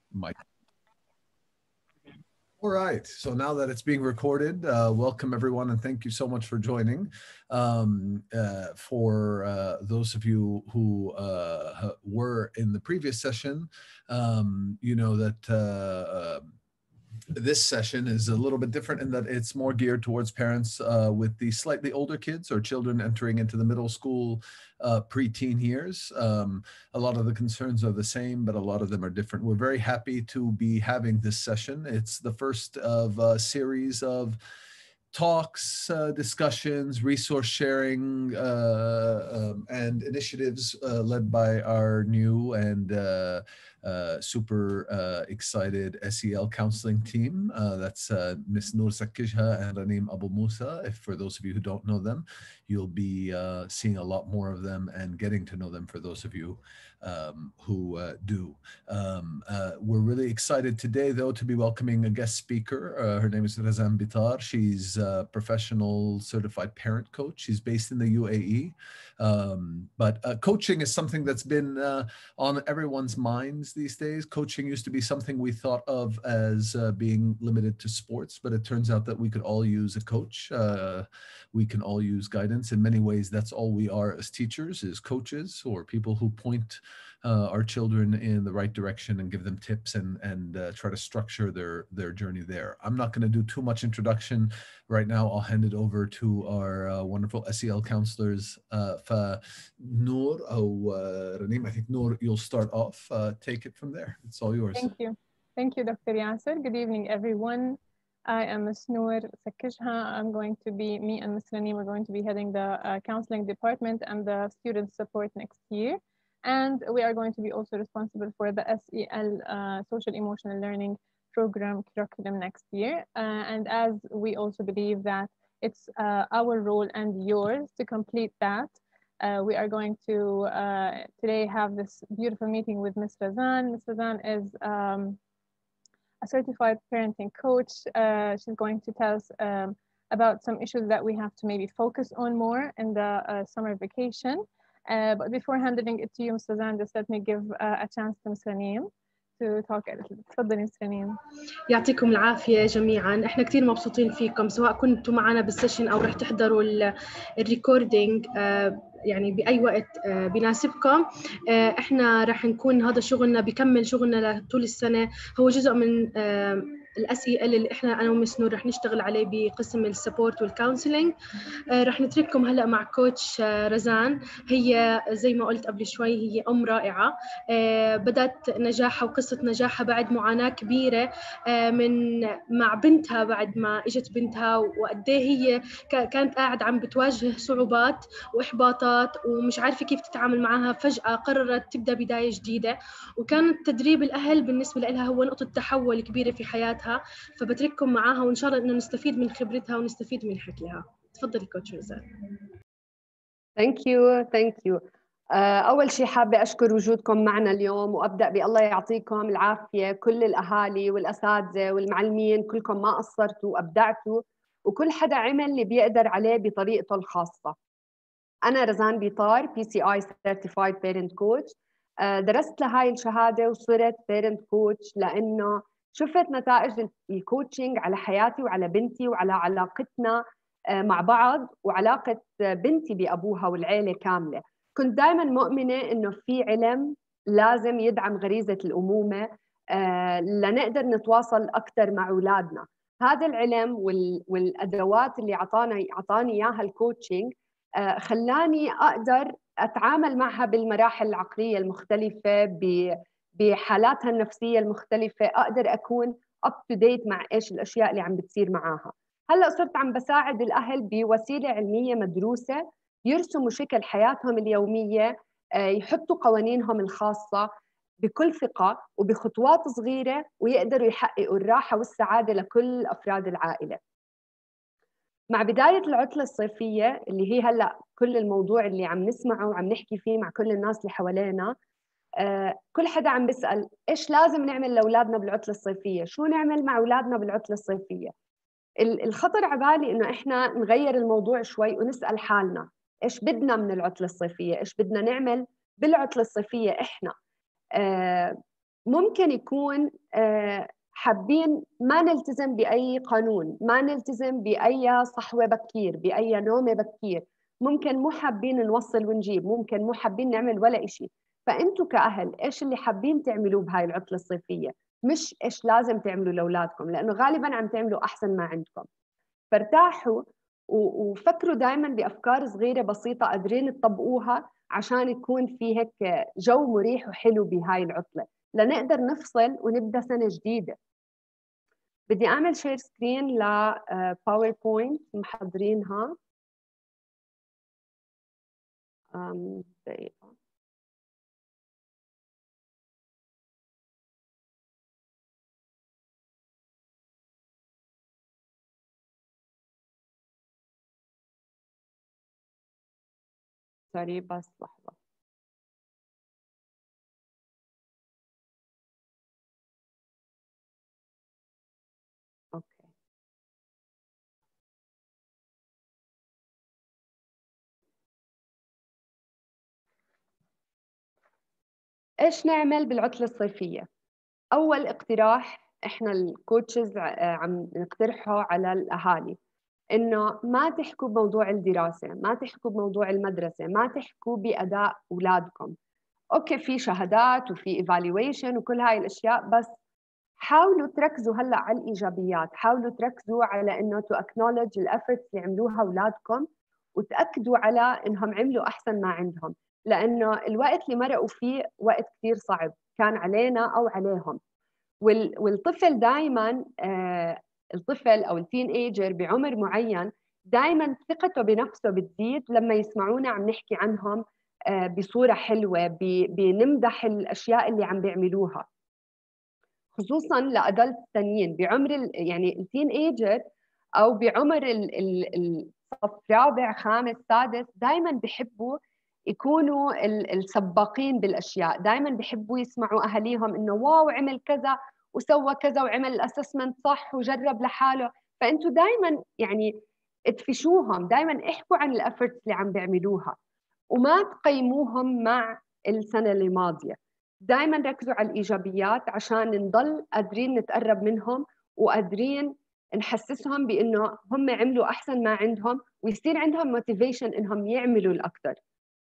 Mike. All right. So now that it's being recorded, welcome everyone, and thank you so much for joining. For those of you who were in the previous session, you know that this session is a little bit different in that it's more geared towards parents with the slightly older kids or children entering into the middle school, preteen years. A lot of the concerns are the same, but a lot of them are different. We're very happy to be having this session. It's the first of a series of talks, discussions, resource sharing, and initiatives led by our new and super excited SEL counseling team. That's Ms. Noor Sakijha and Raneem Abu Musa. If for those of you who don't know them, you'll be seeing a lot more of them and getting to know them for those of you who do. We're really excited today, though, to be welcoming a guest speaker. Her name is Razan Bitar. She's a professional certified parent coach. She's based in the UAE. But coaching is something that's been on everyone's minds these days. Coaching used to be something we thought of as being limited to sports, but it turns out that we could all use a coach. We can all use guidance. In many ways, that's all we are as teachers, is coaches or people who point our children in the right direction and give them tips and try to structure their journey there. I'm not going to do too much introduction right now. I'll hand it over to our wonderful SEL counselors. Noor or Raneem, I think Noor, you'll start off. Take it from there. It's all yours. Thank you. Thank you, Dr. Yasser. Good evening, everyone. I am Ms. Noor Sakijha. Me and Ms. Raneem are going to be heading the counseling department and the student support next year. And we are going to be also responsible for the SEL, Social Emotional Learning Program curriculum next year. And as we also believe that it's our role and yours to complete that, we are going to today have this beautiful meeting with Ms. Razan. Ms. Razan is a certified parenting coach. She's going to tell us about some issues that we have to maybe focus on more in the summer vacation. But before handing it to you, Ms. Razan, just let me give a chance to Ms. Raneem to talk a little bit. تفضلي Ms. Raneem. يعطيكم العافية جميعا. احنا كتير مبسوطين فيكم سواء كنتوا معنا بالسيشن او رح تحضروا الريكوردينج يعني بأي وقت بيناسبكم. احنا رح نكون هذا شغلنا بيكمل شغلنا طول السنة. هو جزء من الأسئلة اللي احنا أنا ومس نور رح نشتغل عليه بقسم السبورت والكونسلينج. رح نترككم هلأ مع كوتش رزان. هي زي ما قلت قبل شوي هي أم رائعة. بدأت نجاحها وقصة نجاحها بعد معاناة كبيرة مع بنتها بعد ما إجت بنتها وقديه هي كانت قاعد عم بتواجه صعوبات وإحباطات ومش عارفة كيف تتعامل معها. فجأة قررت تبدأ بداية جديدة وكان تدريب الأهل بالنسبة لها هو نقطة تحول كبيرة في حياتها. فبترككم معاها وإن شاء الله إنه نستفيد من خبرتها ونستفيد من حكيها. تفضلي كوتش رزان. Thank you. أول شيء حابة أشكر وجودكم معنا اليوم وأبدأ بالله يعطيكم العافية كل الأهالي والأساتذة والمعلمين. كلكم ما قصرتوا وأبدعتوا وكل حدا عمل اللي بيقدر عليه بطريقته الخاصة. أنا رزان بيطار PCI Certified Parent Coach. درست لهاي الشهادة وصرت Parent Coach لأنه شفت نتائج الكوتشنج على حياتي وعلى بنتي وعلى علاقتنا مع بعض وعلاقة بنتي بأبوها والعيلة كاملة. كنت دائما مؤمنة إنه في علم لازم يدعم غريزة الأمومة لنقدر نتواصل أكثر مع أولادنا. هذا العلم والأدوات اللي عطاني إياها الكوتشنج خلاني أقدر أتعامل معها بالمراحل العقلية المختلفة بحالاتها النفسية المختلفة. أقدر أكون up to date مع إيش الأشياء اللي عم بتصير معاها. هلأ صرت عم بساعد الأهل بوسيلة علمية مدروسة يرسموا شكل حياتهم اليومية، يحطوا قوانينهم الخاصة بكل ثقة وبخطوات صغيرة ويقدروا يحققوا الراحة والسعادة لكل أفراد العائلة. مع بداية العطلة الصيفية اللي هي هلأ كل الموضوع اللي عم نسمعه وعم نحكي فيه مع كل الناس اللي حوالينا، كل حدا عم بيسأل إيش لازم نعمل لأولادنا بالعطلة الصيفية؟ شو نعمل مع أولادنا بالعطلة الصيفية؟ الخطر عبالي إنه إحنا نغير الموضوع شوي ونسأل حالنا إيش بدنا من العطلة الصيفية؟ إيش بدنا نعمل بالعطلة الصيفية إحنا؟ ممكن يكون حابين ما نلتزم بأي قانون، ما نلتزم بأي صحوة بكير، بأي نومة بكير، ممكن مو حابين نوصل ونجيب، ممكن مو حابين نعمل ولا إشي. فأنتوا كأهل إيش اللي حابين تعملوه بهاي العطلة الصيفية، مش إيش لازم تعملوا لأولادكم، لأنه غالباً عم تعملوا أحسن ما عندكم. فارتاحوا وفكروا دائماً بأفكار صغيرة بسيطة قادرين تطبقوها عشان يكون في هيك جو مريح وحلو بهاي العطلة، لنقدر نفصل ونبدأ سنة جديدة. بدي أعمل شير سكرين لباوربوينت محضرينها. دقيقة. سوري بس لحظة. أوكي. إيش نعمل بالعطلة الصيفية؟ أول اقتراح إحنا الكوتشز عم نقترحه على الأهالي، إنه ما تحكوا بموضوع الدراسة، ما تحكوا بموضوع المدرسة، ما تحكوا بأداء أولادكم. أوكي في شهادات وفي evaluation وكل هاي الأشياء، بس حاولوا تركزوا هلأ على الإيجابيات، حاولوا تركزوا على إنه to acknowledge الefforts اللي عملوها أولادكم، وتأكدوا على إنهم عملوا أحسن ما عندهم، لأنه الوقت اللي مرقوا فيه وقت كثير صعب كان علينا أو عليهم. والطفل دائما الطفل أو التين ايجر بعمر معين دائما ثقته بنفسه بتزيد لما يسمعونا عم نحكي عنهم بصورة حلوة، بنمدح الأشياء اللي عم بيعملوها، خصوصا لأدلت تانيين بعمر يعني التين ايجر أو بعمر الصف رابع خامس سادس، دائما بحبوا يكونوا السباقين بالأشياء، دائما بحبوا يسمعوا أهاليهم إنه واو عمل كذا وسوى كذا وعمل الأسسمنت صح وجرب لحاله. فأنتوا دائما يعني ادفشوهم، دائما احكوا عن الأفرتس اللي عم بيعملوها وما تقيموهم مع السنة اللي ماضية. دائما ركزوا على الإيجابيات عشان نضل قادرين نتقرب منهم وقادرين نحسسهم بأنه هم عملوا أحسن ما عندهم ويصير عندهم موتيفيشن إنهم يعملوا الأكثر.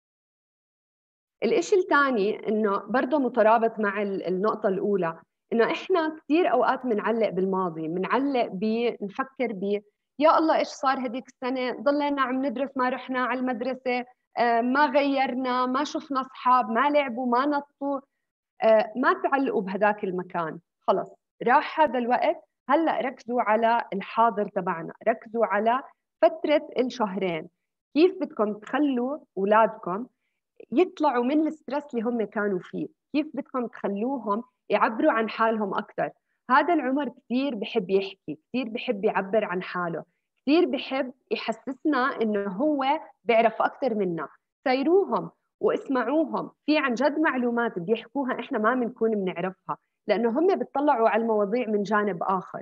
الإشي الثاني إنه برضه مترابط مع النقطة الأولى، إنه إحنا كثير أوقات بنعلق بالماضي، بنعلق بنفكر يا الله إيش صار هديك السنة، ضلينا عم ندرس ما رحنا على المدرسة، ما غيرنا، ما شفنا أصحاب، ما لعبوا، ما نطوا. ما تعلقوا بهداك المكان، خلص راح هذا الوقت. هلأ ركزوا على الحاضر تبعنا، ركزوا على فترة الشهرين، كيف بدكم تخلوا أولادكم يطلعوا من الستريس اللي هم كانوا فيه، كيف بدكم تخلوهم يعبروا عن حالهم أكثر. هذا العمر كثير بحب يحكي، كثير بحب يعبر عن حاله، كثير بحب يحسسنا إنه هو بيعرف أكثر منا. سيروهم واسمعوهم، في عن جد معلومات بيحكوها إحنا ما بنكون بنعرفها، لأنه هم بيطلعوا على المواضيع من جانب آخر.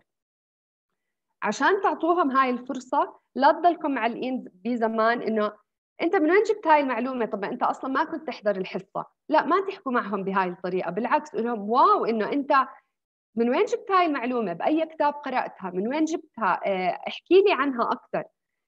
عشان تعطوهم هاي الفرصة لا تضلكم معلقين بزمان إنه أنت من وين جبت هاي المعلومة؟ طب أنت أصلاً ما كنت تحضر الحصة. لا، ما تحكوا معهم بهاي الطريقة، بالعكس قول لهم واو إنه أنت من وين جبت هاي المعلومة؟ بأي كتاب قرأتها؟ من وين جبتها؟ احكي لي عنها أكثر.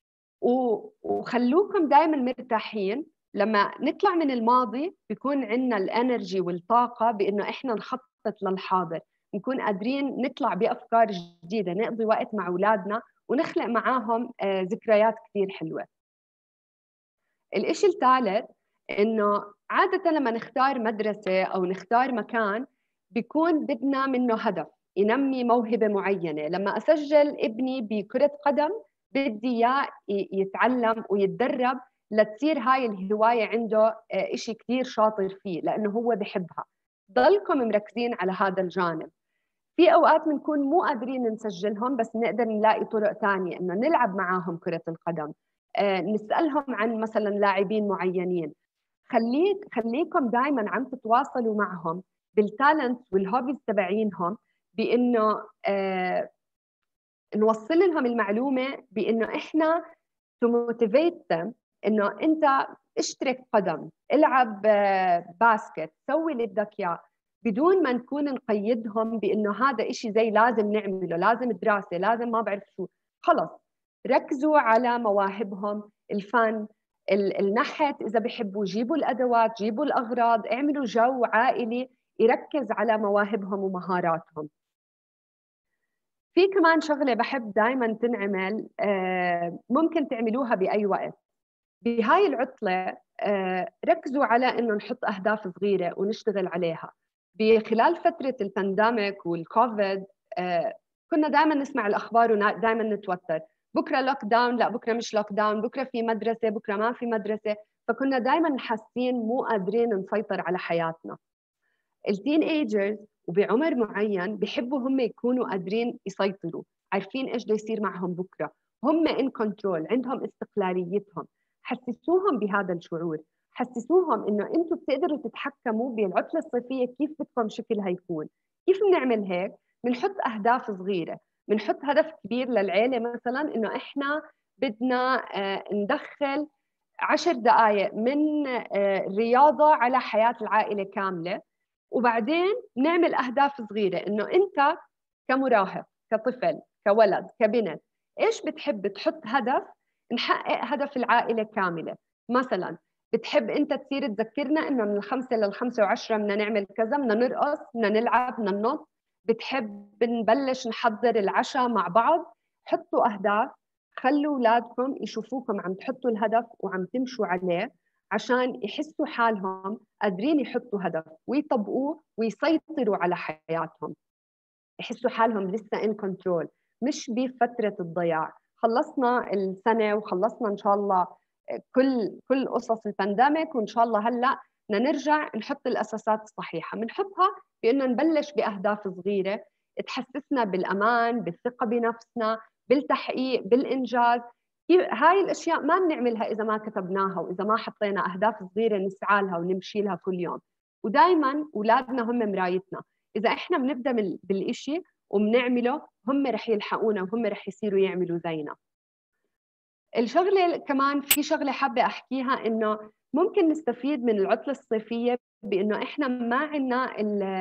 وخلوكم دائما مرتاحين. لما نطلع من الماضي بيكون عندنا الانرجي والطاقة بإنه إحنا نخطط للحاضر، نكون قادرين نطلع بأفكار جديدة، نقضي وقت مع أولادنا ونخلق معاهم ذكريات كثير حلوة. الإشي الثالث إنه عادة لما نختار مدرسة أو نختار مكان بيكون بدنا منه هدف ينمي موهبة معينة. لما أسجل ابني بكرة قدم بدي إياه يتعلم ويتدرب لتصير هاي الهواية عنده إشي كتير شاطر فيه لأنه هو بحبها. ضلكم مركزين على هذا الجانب. في أوقات بنكون مو قادرين نسجلهم بس نقدر نلاقي طرق تانية إنه نلعب معاهم كرة القدم، نسألهم عن مثلا لاعبين معينين. خليكم دائما عم تتواصلوا معهم بالتالنت والهوبيز تبعينهم، بانه نوصل لهم المعلومه بانه احنا تموتيفيت them، انه انت اشترك قدم، العب باسكت، سوي اللي بدك اياه. بدون ما نكون نقيدهم بأنه هذا إشي زي لازم نعمله، لازم دراسة، لازم ما بعرف شو. خلص ركزوا على مواهبهم، الفن، النحت، إذا بحبوا جيبوا الأدوات، جيبوا الأغراض، اعملوا جو عائلي يركز على مواهبهم ومهاراتهم. في كمان شغلة بحب دايما تنعمل، ممكن تعملوها بأي وقت بهاي العطلة. ركزوا على إنه نحط أهداف صغيرة ونشتغل عليها. بخلال فترة البانديميك والكوفيد كنا دائما نسمع الأخبار ودائما نتوتر، بكرة لوك داون، لا بكرة مش لوك داون، بكرة في مدرسة، بكرة ما في مدرسة. فكنا دائما حاسين مو قادرين نسيطر على حياتنا. التين ايجرز وبعمر معين بحبوا هم يكونوا قادرين يسيطروا، عارفين ايش بده يصير معهم بكره، هم ان كنترول، عندهم استقلاليتهم. حسسوهم بهذا الشعور، حسسوهم انه انتم بتقدروا تتحكموا بالعطله الصيفيه كيف بدكم شكلها يكون. كيف بنعمل هيك؟ بنحط اهداف صغيره، بنحط هدف كبير للعيله، مثلا انه احنا بدنا ندخل 10 دقائق من الرياضه على حياه العائله كامله. وبعدين نعمل أهداف صغيرة، إنه أنت كمراهق، كطفل، كولد، كبنت، إيش بتحب تحط هدف نحقق هدف العائلة كاملة. مثلا بتحب أنت تصير تذكرنا إنه من 5 ل5 و10 بدنا نعمل كذا، بدنا نرقص، بدنا نلعب، بدنا ننط. بتحب نبلش نحضر العشاء مع بعض. حطوا أهداف، خلوا أولادكم يشوفوكم عم تحطوا الهدف وعم تمشوا عليه، عشان يحسوا حالهم قادرين يحطوا هدف ويطبقوه ويسيطروا على حياتهم، يحسوا حالهم لسه إن كنترول، مش بفترة الضياع. خلصنا السنة وخلصنا إن شاء الله كل قصص البانديميك، وإن شاء الله هلأ بدنا نرجع نحط الأساسات الصحيحة. بنحطها بأنه نبلش بأهداف صغيرة تحسسنا بالأمان، بالثقة بنفسنا، بالتحقيق، بالإنجاز. هاي الأشياء ما بنعملها إذا ما كتبناها وإذا ما حطينا أهداف صغيرة نسعى لها ونمشي لها كل يوم. ودايما أولادنا هم مرايتنا، إذا إحنا بنبدأ بالإشي وبنعمله هم رح يلحقونا وهم رح يصيروا يعملوا زينا. الشغلة كمان، في شغلة حابة أحكيها، إنه ممكن نستفيد من العطلة الصيفية بإنه إحنا ما عنا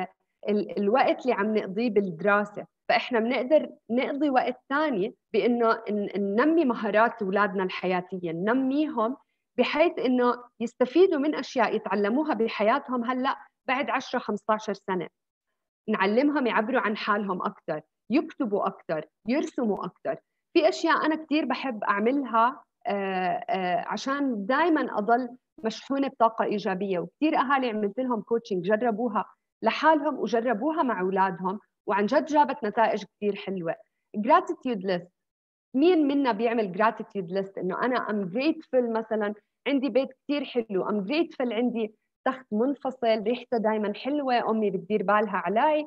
الوقت اللي عم نقضيه بالدراسة، فإحنا بنقدر نقضي وقت ثاني بإنه ننمي مهارات أولادنا الحياتية، ننميهم بحيث إنه يستفيدوا من أشياء يتعلموها بحياتهم هلأ بعد 10-15 سنة. نعلمهم يعبروا عن حالهم أكثر، يكتبوا أكثر، يرسموا أكثر. في أشياء أنا كتير بحب أعملها عشان دايماً أضل مشحونة بطاقة إيجابية. وكتير أهالي عملت لهم كوتشنج، جربوها لحالهم وجربوها مع أولادهم، وعن جد جابت نتائج كتير حلوة. gratitude list، مين منا بيعمل gratitude list؟ إنه أنا I'm grateful، مثلاً عندي بيت كتير حلو، I'm grateful عندي تخت منفصل ريحته دايما حلوة، أمي بتدير بالها علي،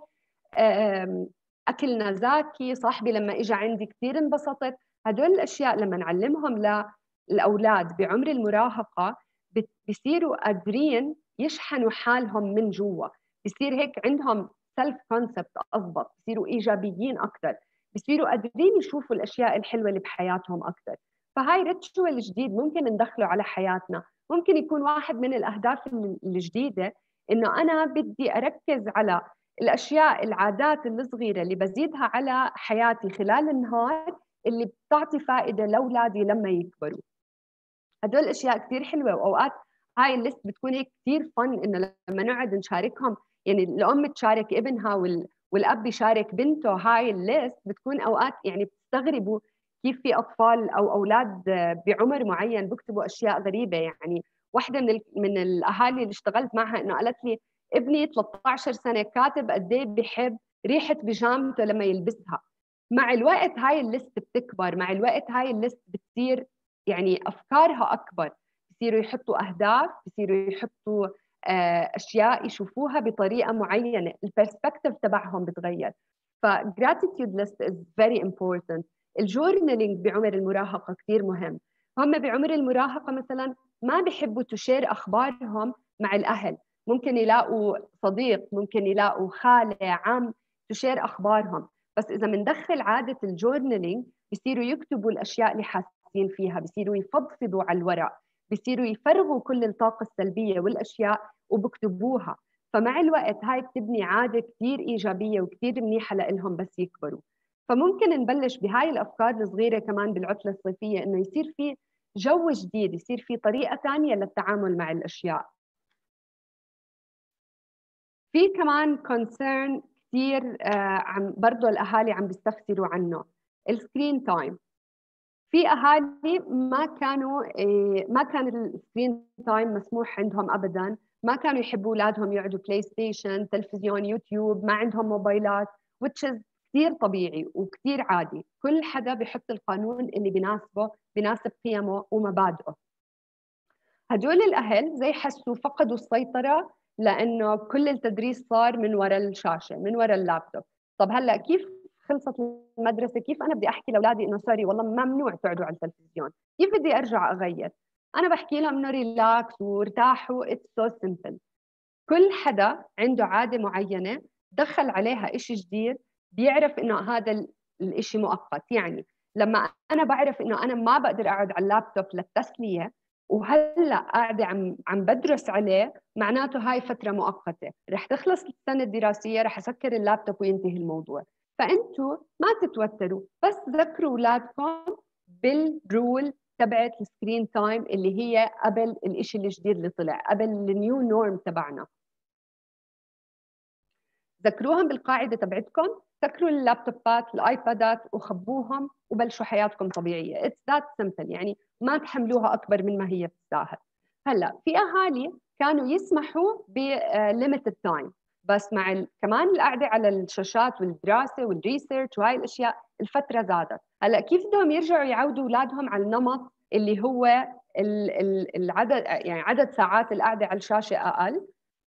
أكلنا زاكي، صاحبي لما إجا عندي كتير انبسطت. هدول الأشياء لما نعلمهم للأولاد بعمر المراهقة بيصيروا قادرين يشحنوا حالهم من جوا، بيصير هيك عندهم سيلف كونسبت أضبط، بيصيروا إيجابيين أكثر، بيصيروا قادرين يشوفوا الأشياء الحلوة اللي بحياتهم أكثر. فهاي ريتشوال جديد ممكن ندخله على حياتنا. ممكن يكون واحد من الأهداف الجديدة إنه أنا بدي أركز على الأشياء، العادات الصغيرة اللي بزيدها على حياتي خلال النهار، اللي بتعطي فائدة لأولادي لما يكبروا. هدول الأشياء كتير حلوة. وأوقات هاي الليست بتكون هيك كتير فن، إنه لما نقعد نشاركهم، يعني الأم تشارك ابنها والأب يشارك بنته هاي الليست، بتكون أوقات يعني بتستغربوا كيف في أطفال أو أولاد بعمر معين بيكتبوا أشياء غريبة. يعني واحدة من الأهالي اللي اشتغلت معها إنه قالت لي ابني 13 سنة كاتب قد ايه بحب ريحة بيجامته لما يلبسها. مع الوقت هاي الليست بتكبر، مع الوقت هاي الليست بتصير يعني أفكارها أكبر، بصيروا يحطوا أهداف، بصيروا يحطوا أشياء يشوفوها بطريقة معينة، البرسبكتيف تبعهم بتغير. فgratitude list is very important. الجورنالينج بعمر المراهقة كتير مهم. هم بعمر المراهقة مثلا ما بيحبوا تشير أخبارهم مع الأهل، ممكن يلاقوا صديق، ممكن يلاقوا خالة، عم تشير أخبارهم. بس إذا مندخل عادة الجورنالينج بيصيروا يكتبوا الأشياء اللي حاسين فيها، بيصيروا يفضفضوا على الورق، بيصيروا يفرغوا كل الطاقة السلبية والأشياء وبكتبوها. فمع الوقت هاي بتبني عادة كتير إيجابية وكتير منيحة لإلهم بس يكبروا. فممكن نبلش بهاي الأفكار الصغيرة كمان بالعطلة الصيفية، إنه يصير في جو جديد، يصير في طريقة ثانية للتعامل مع الأشياء. في كمان concern كتير عم برضو الأهالي عم بيستفسروا عنه، السكرين تايم. في أهالي ما كان السكرين تايم مسموح عندهم أبداً، ما كانوا يحبوا أولادهم يقعدوا بلاي ستيشن، تلفزيون، يوتيوب، ما عندهم موبايلات، which is كتير طبيعي وكتير عادي. كل حدا بيحط القانون اللي بيناسب قيمه ومبادئه. هدول الأهل زي حسوا فقدوا السيطرة لأنه كل التدريس صار من وراء الشاشة، من وراء اللابتوب. طب هلأ كيف خلصت المدرسة؟ كيف أنا بدي أحكي لأولادي إنه سوري والله ممنوع تقعدوا على التلفزيون؟ كيف بدي أرجع أغير؟ أنا بحكي لهم إنه ريلاكس وارتاحوا. it's so simple. كل حدا عنده عادة معينة دخل عليها إشي جديد بيعرف إنه هذا الإشي مؤقت. يعني لما أنا بعرف إنه أنا ما بقدر أقعد على اللابتوب للتسلية وهلأ قاعدة عم بدرس عليه، معناته هاي فترة مؤقتة، رح تخلص السنة الدراسية رح أسكر اللابتوب وينتهي الموضوع. فأنتوا ما تتوتروا، بس ذكروا أولادكم بالرول تبعت السكرين تايم اللي هي قبل الإشي الجديد اللي طلع، قبل النيو نورم تبعنا. ذكروهم بالقاعدة تبعتكم، سكروا اللابتوبات الآيبادات وخبوهم وبلشوا حياتكم طبيعية. It's that simple. يعني ما تحملوها أكبر من ما هي بتستاهل. هلا في أهالي كانوا يسمحوا بليميتد تايم، بس مع كمان القعدة على الشاشات والدراسة والريسيرش وهاي الأشياء الفترة زادت. هلا كيف بدهم يرجعوا يعودوا أولادهم على النمط اللي هو العدد، يعني عدد ساعات القعدة على الشاشة أقل؟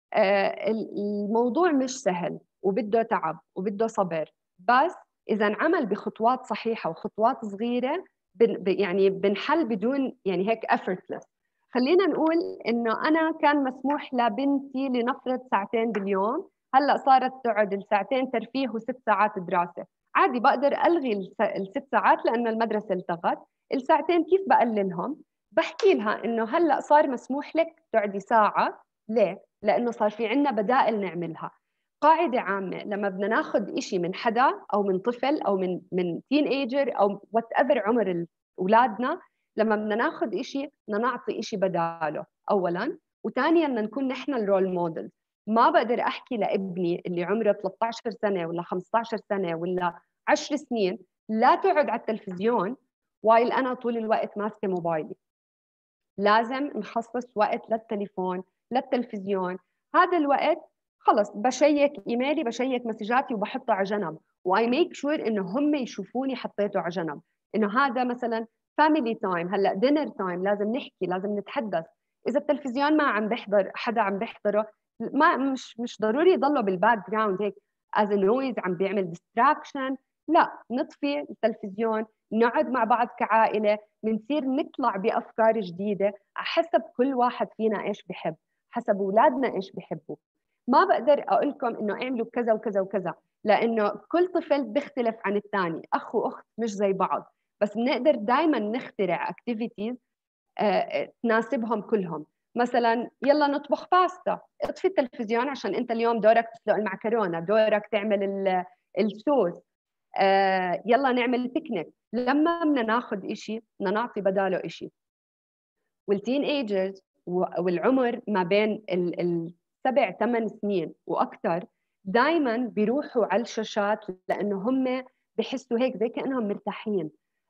الموضوع مش سهل وبده تعب وبده صبر، بس إذا انعمل بخطوات صحيحة وخطوات صغيرة يعني بنحل بدون يعني هيك effortless. خلينا نقول إنه أنا كان مسموح لبنتي لنفرض 2 ساعات باليوم، هلأ صارت تقعد الساعتين ترفيه و6 ساعات دراسة. عادي بقدر ألغي ال6 ساعات لأنه المدرسة التغت. الساعتين كيف بقللهم؟ بحكي لها إنه هلأ صار مسموح لك تقعدي ساعة. ليه؟ لأنه صار في عنا بدائل نعملها. قاعدة عامة، لما بدنا ناخذ إشي من حدا أو من طفل أو من تين ايجر أو وات ايفر عمر أولادنا، لما بدنا ناخذ إشي بدنا نعطي إشي بداله أولاً، وثانياً بدنا نكون نحن الرول موديل. ما بقدر أحكي لابني اللي عمره 13 سنة ولا 15 سنة ولا 10 سنين لا تقعد على التلفزيون وايل أنا طول الوقت ماسكة موبايلي. لازم نخصص وقت للتليفون للتلفزيون. هذا الوقت خلص بشيك ايميلي، بشيك مسجاتي وبحطه على جنب، واي ميك شور انه هم يشوفوني حطيته على جنب، انه هذا مثلا فاميلي تايم، هلا دينر تايم، لازم نحكي، لازم نتحدث. اذا التلفزيون ما عم بحضر حدا عم بحضره، ما مش ضروري يضله بالباك جراوند هيك از نويز عم بيعمل ديستراكشن. لا، نطفي التلفزيون، نقعد مع بعض كعائله، بنصير نطلع بافكار جديده حسب كل واحد فينا ايش بحب، حسب اولادنا ايش بحبوا. ما بقدر اقول لكم انه اعملوا كذا وكذا وكذا، لانه كل طفل بيختلف عن الثاني، اخ واخت مش زي بعض، بس بنقدر دائما نخترع اكتيفيتيز تناسبهم كلهم. مثلا يلا نطبخ باستا، اطفي التلفزيون عشان انت اليوم دورك تسلق المعكرونه، دورك تعمل الصوص. يلا نعمل بيكنيك. لما بدنا ناخذ إشي بدنا نعطي بداله إشي. والتين ايجرز والعمر ما بين ال7 8 سنين واكثر دائما بيروحوا على الشاشات لانه هم بحسوا هيك زي كانهم مرتاحين،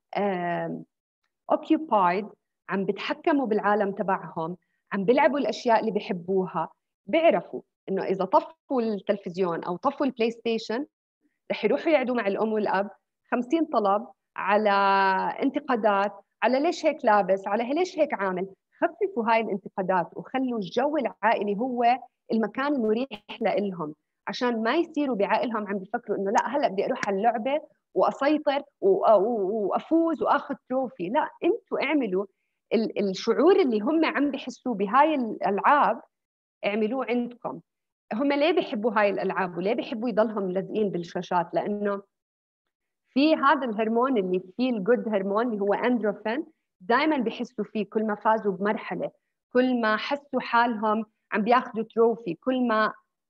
occupied، عم بتحكموا بالعالم تبعهم، عم بيلعبوا الاشياء اللي بيحبوها. بيعرفوا انه اذا طفوا التلفزيون او طفوا البلاي ستيشن رح يروحوا يقعدوا مع الام والاب 50 طلب على انتقادات، على ليش هيك لابس، على ليش هيك عامل. خففوا هاي الانتقادات وخلوا الجو العائلي هو المكان المريح لإلهم، عشان ما يصيروا بعائلهم عم بيفكروا انه لا هلا بدي اروح على اللعبه واسيطر وافوز واخذ تروفي. لا، انتوا اعملوا الشعور اللي هم عم بيحسوه بهاي الالعاب اعملوه عندكم. هم ليه بيحبوا هاي الالعاب وليه بيحبوا يضلهم لازقين بالشاشات؟ لانه في هذا الهرمون اللي فيه الجود هرمون اللي هو اندروفين، دائما بيحسوا فيه كل ما فازوا بمرحله، كل ما حسوا حالهم عم بياخذوا تروفي، كل ما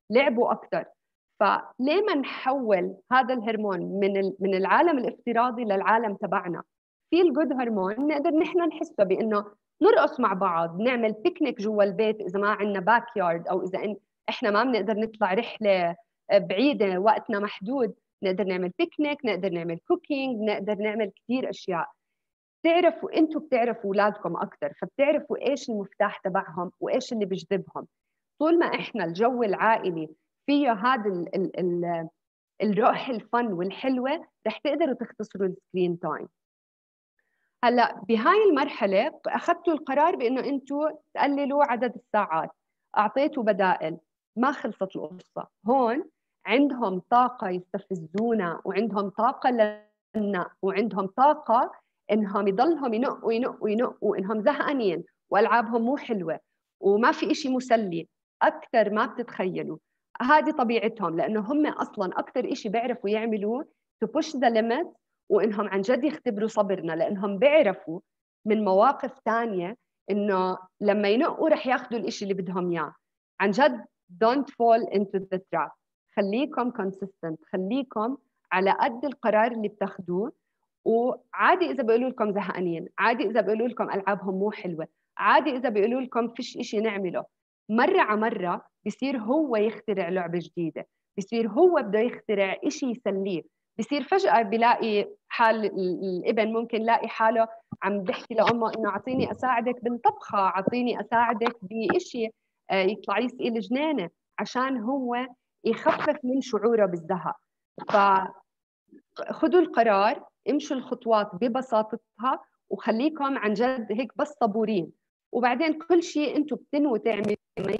لعبوا اكثر. فليه ما نحول هذا الهرمون من العالم الافتراضي للعالم تبعنا؟ في الجود هرمون نقدر نحن نحسه بانه نرقص مع بعض، نعمل بيكنيك جوا البيت اذا ما عندنا باك يارد، او اذا احنا ما بنقدر نطلع رحله بعيده وقتنا محدود، نقدر نعمل بيكنيك، نقدر نعمل كوكينج، نقدر نعمل كثير اشياء. بتعرفوا انتم بتعرفوا اولادكم اكثر، فبتعرفوا ايش المفتاح تبعهم وايش اللي بيجذبهم. طول ما احنا الجو العائلي فيه هذا الروح الفن والحلوه، رح تقدروا تختصروا السكرين تايم. هلا بهاي المرحله اخذتوا القرار بانه انتم تقللوا عدد الساعات، اعطيتوا بدائل، ما خلصت القصه. هون عندهم طاقه يستفزونا، وعندهم طاقه لنا، وعندهم طاقه انهم يضلهم ينقوا ينقوا ينقوا، انهم زهقانين والعابهم مو حلوه وما في إشي مسلي اكثر ما بتتخيلوا. هذه طبيعتهم، لانه هم اصلا اكثر إشي بيعرفوا يعملوه to push the limit، وانهم عن جد يختبروا صبرنا، لانهم بيعرفوا من مواقف تانية انه لما ينقوا رح ياخذوا الإشي اللي بدهم اياه. عن جد don't fall into the trap. خليكم consistent، خليكم على قد القرار اللي بتاخذوه. وعادي اذا بيقولوا لكم زهقانين، عادي اذا بيقولوا لكم العابهم مو حلوه، عادي اذا بيقولوا لكم فيش إشي نعمله. مره على مره بصير هو يخترع لعبه جديده، بصير هو بده يخترع إشي يسليه. بصير فجأة بلاقي حال الابن ممكن يلاقي حاله عم بحكي لأمه إنه أعطيني أساعدك بالطبخة، أعطيني أساعدك بإشي، يطلع يسقي الجنينة عشان هو يخفف من شعوره بالزهق. فخذوا القرار، امشوا الخطوات ببساطتها، وخليكم عن جد هيك بس صبورين. وبعدين كل شيء انتم بتنووا تعملوا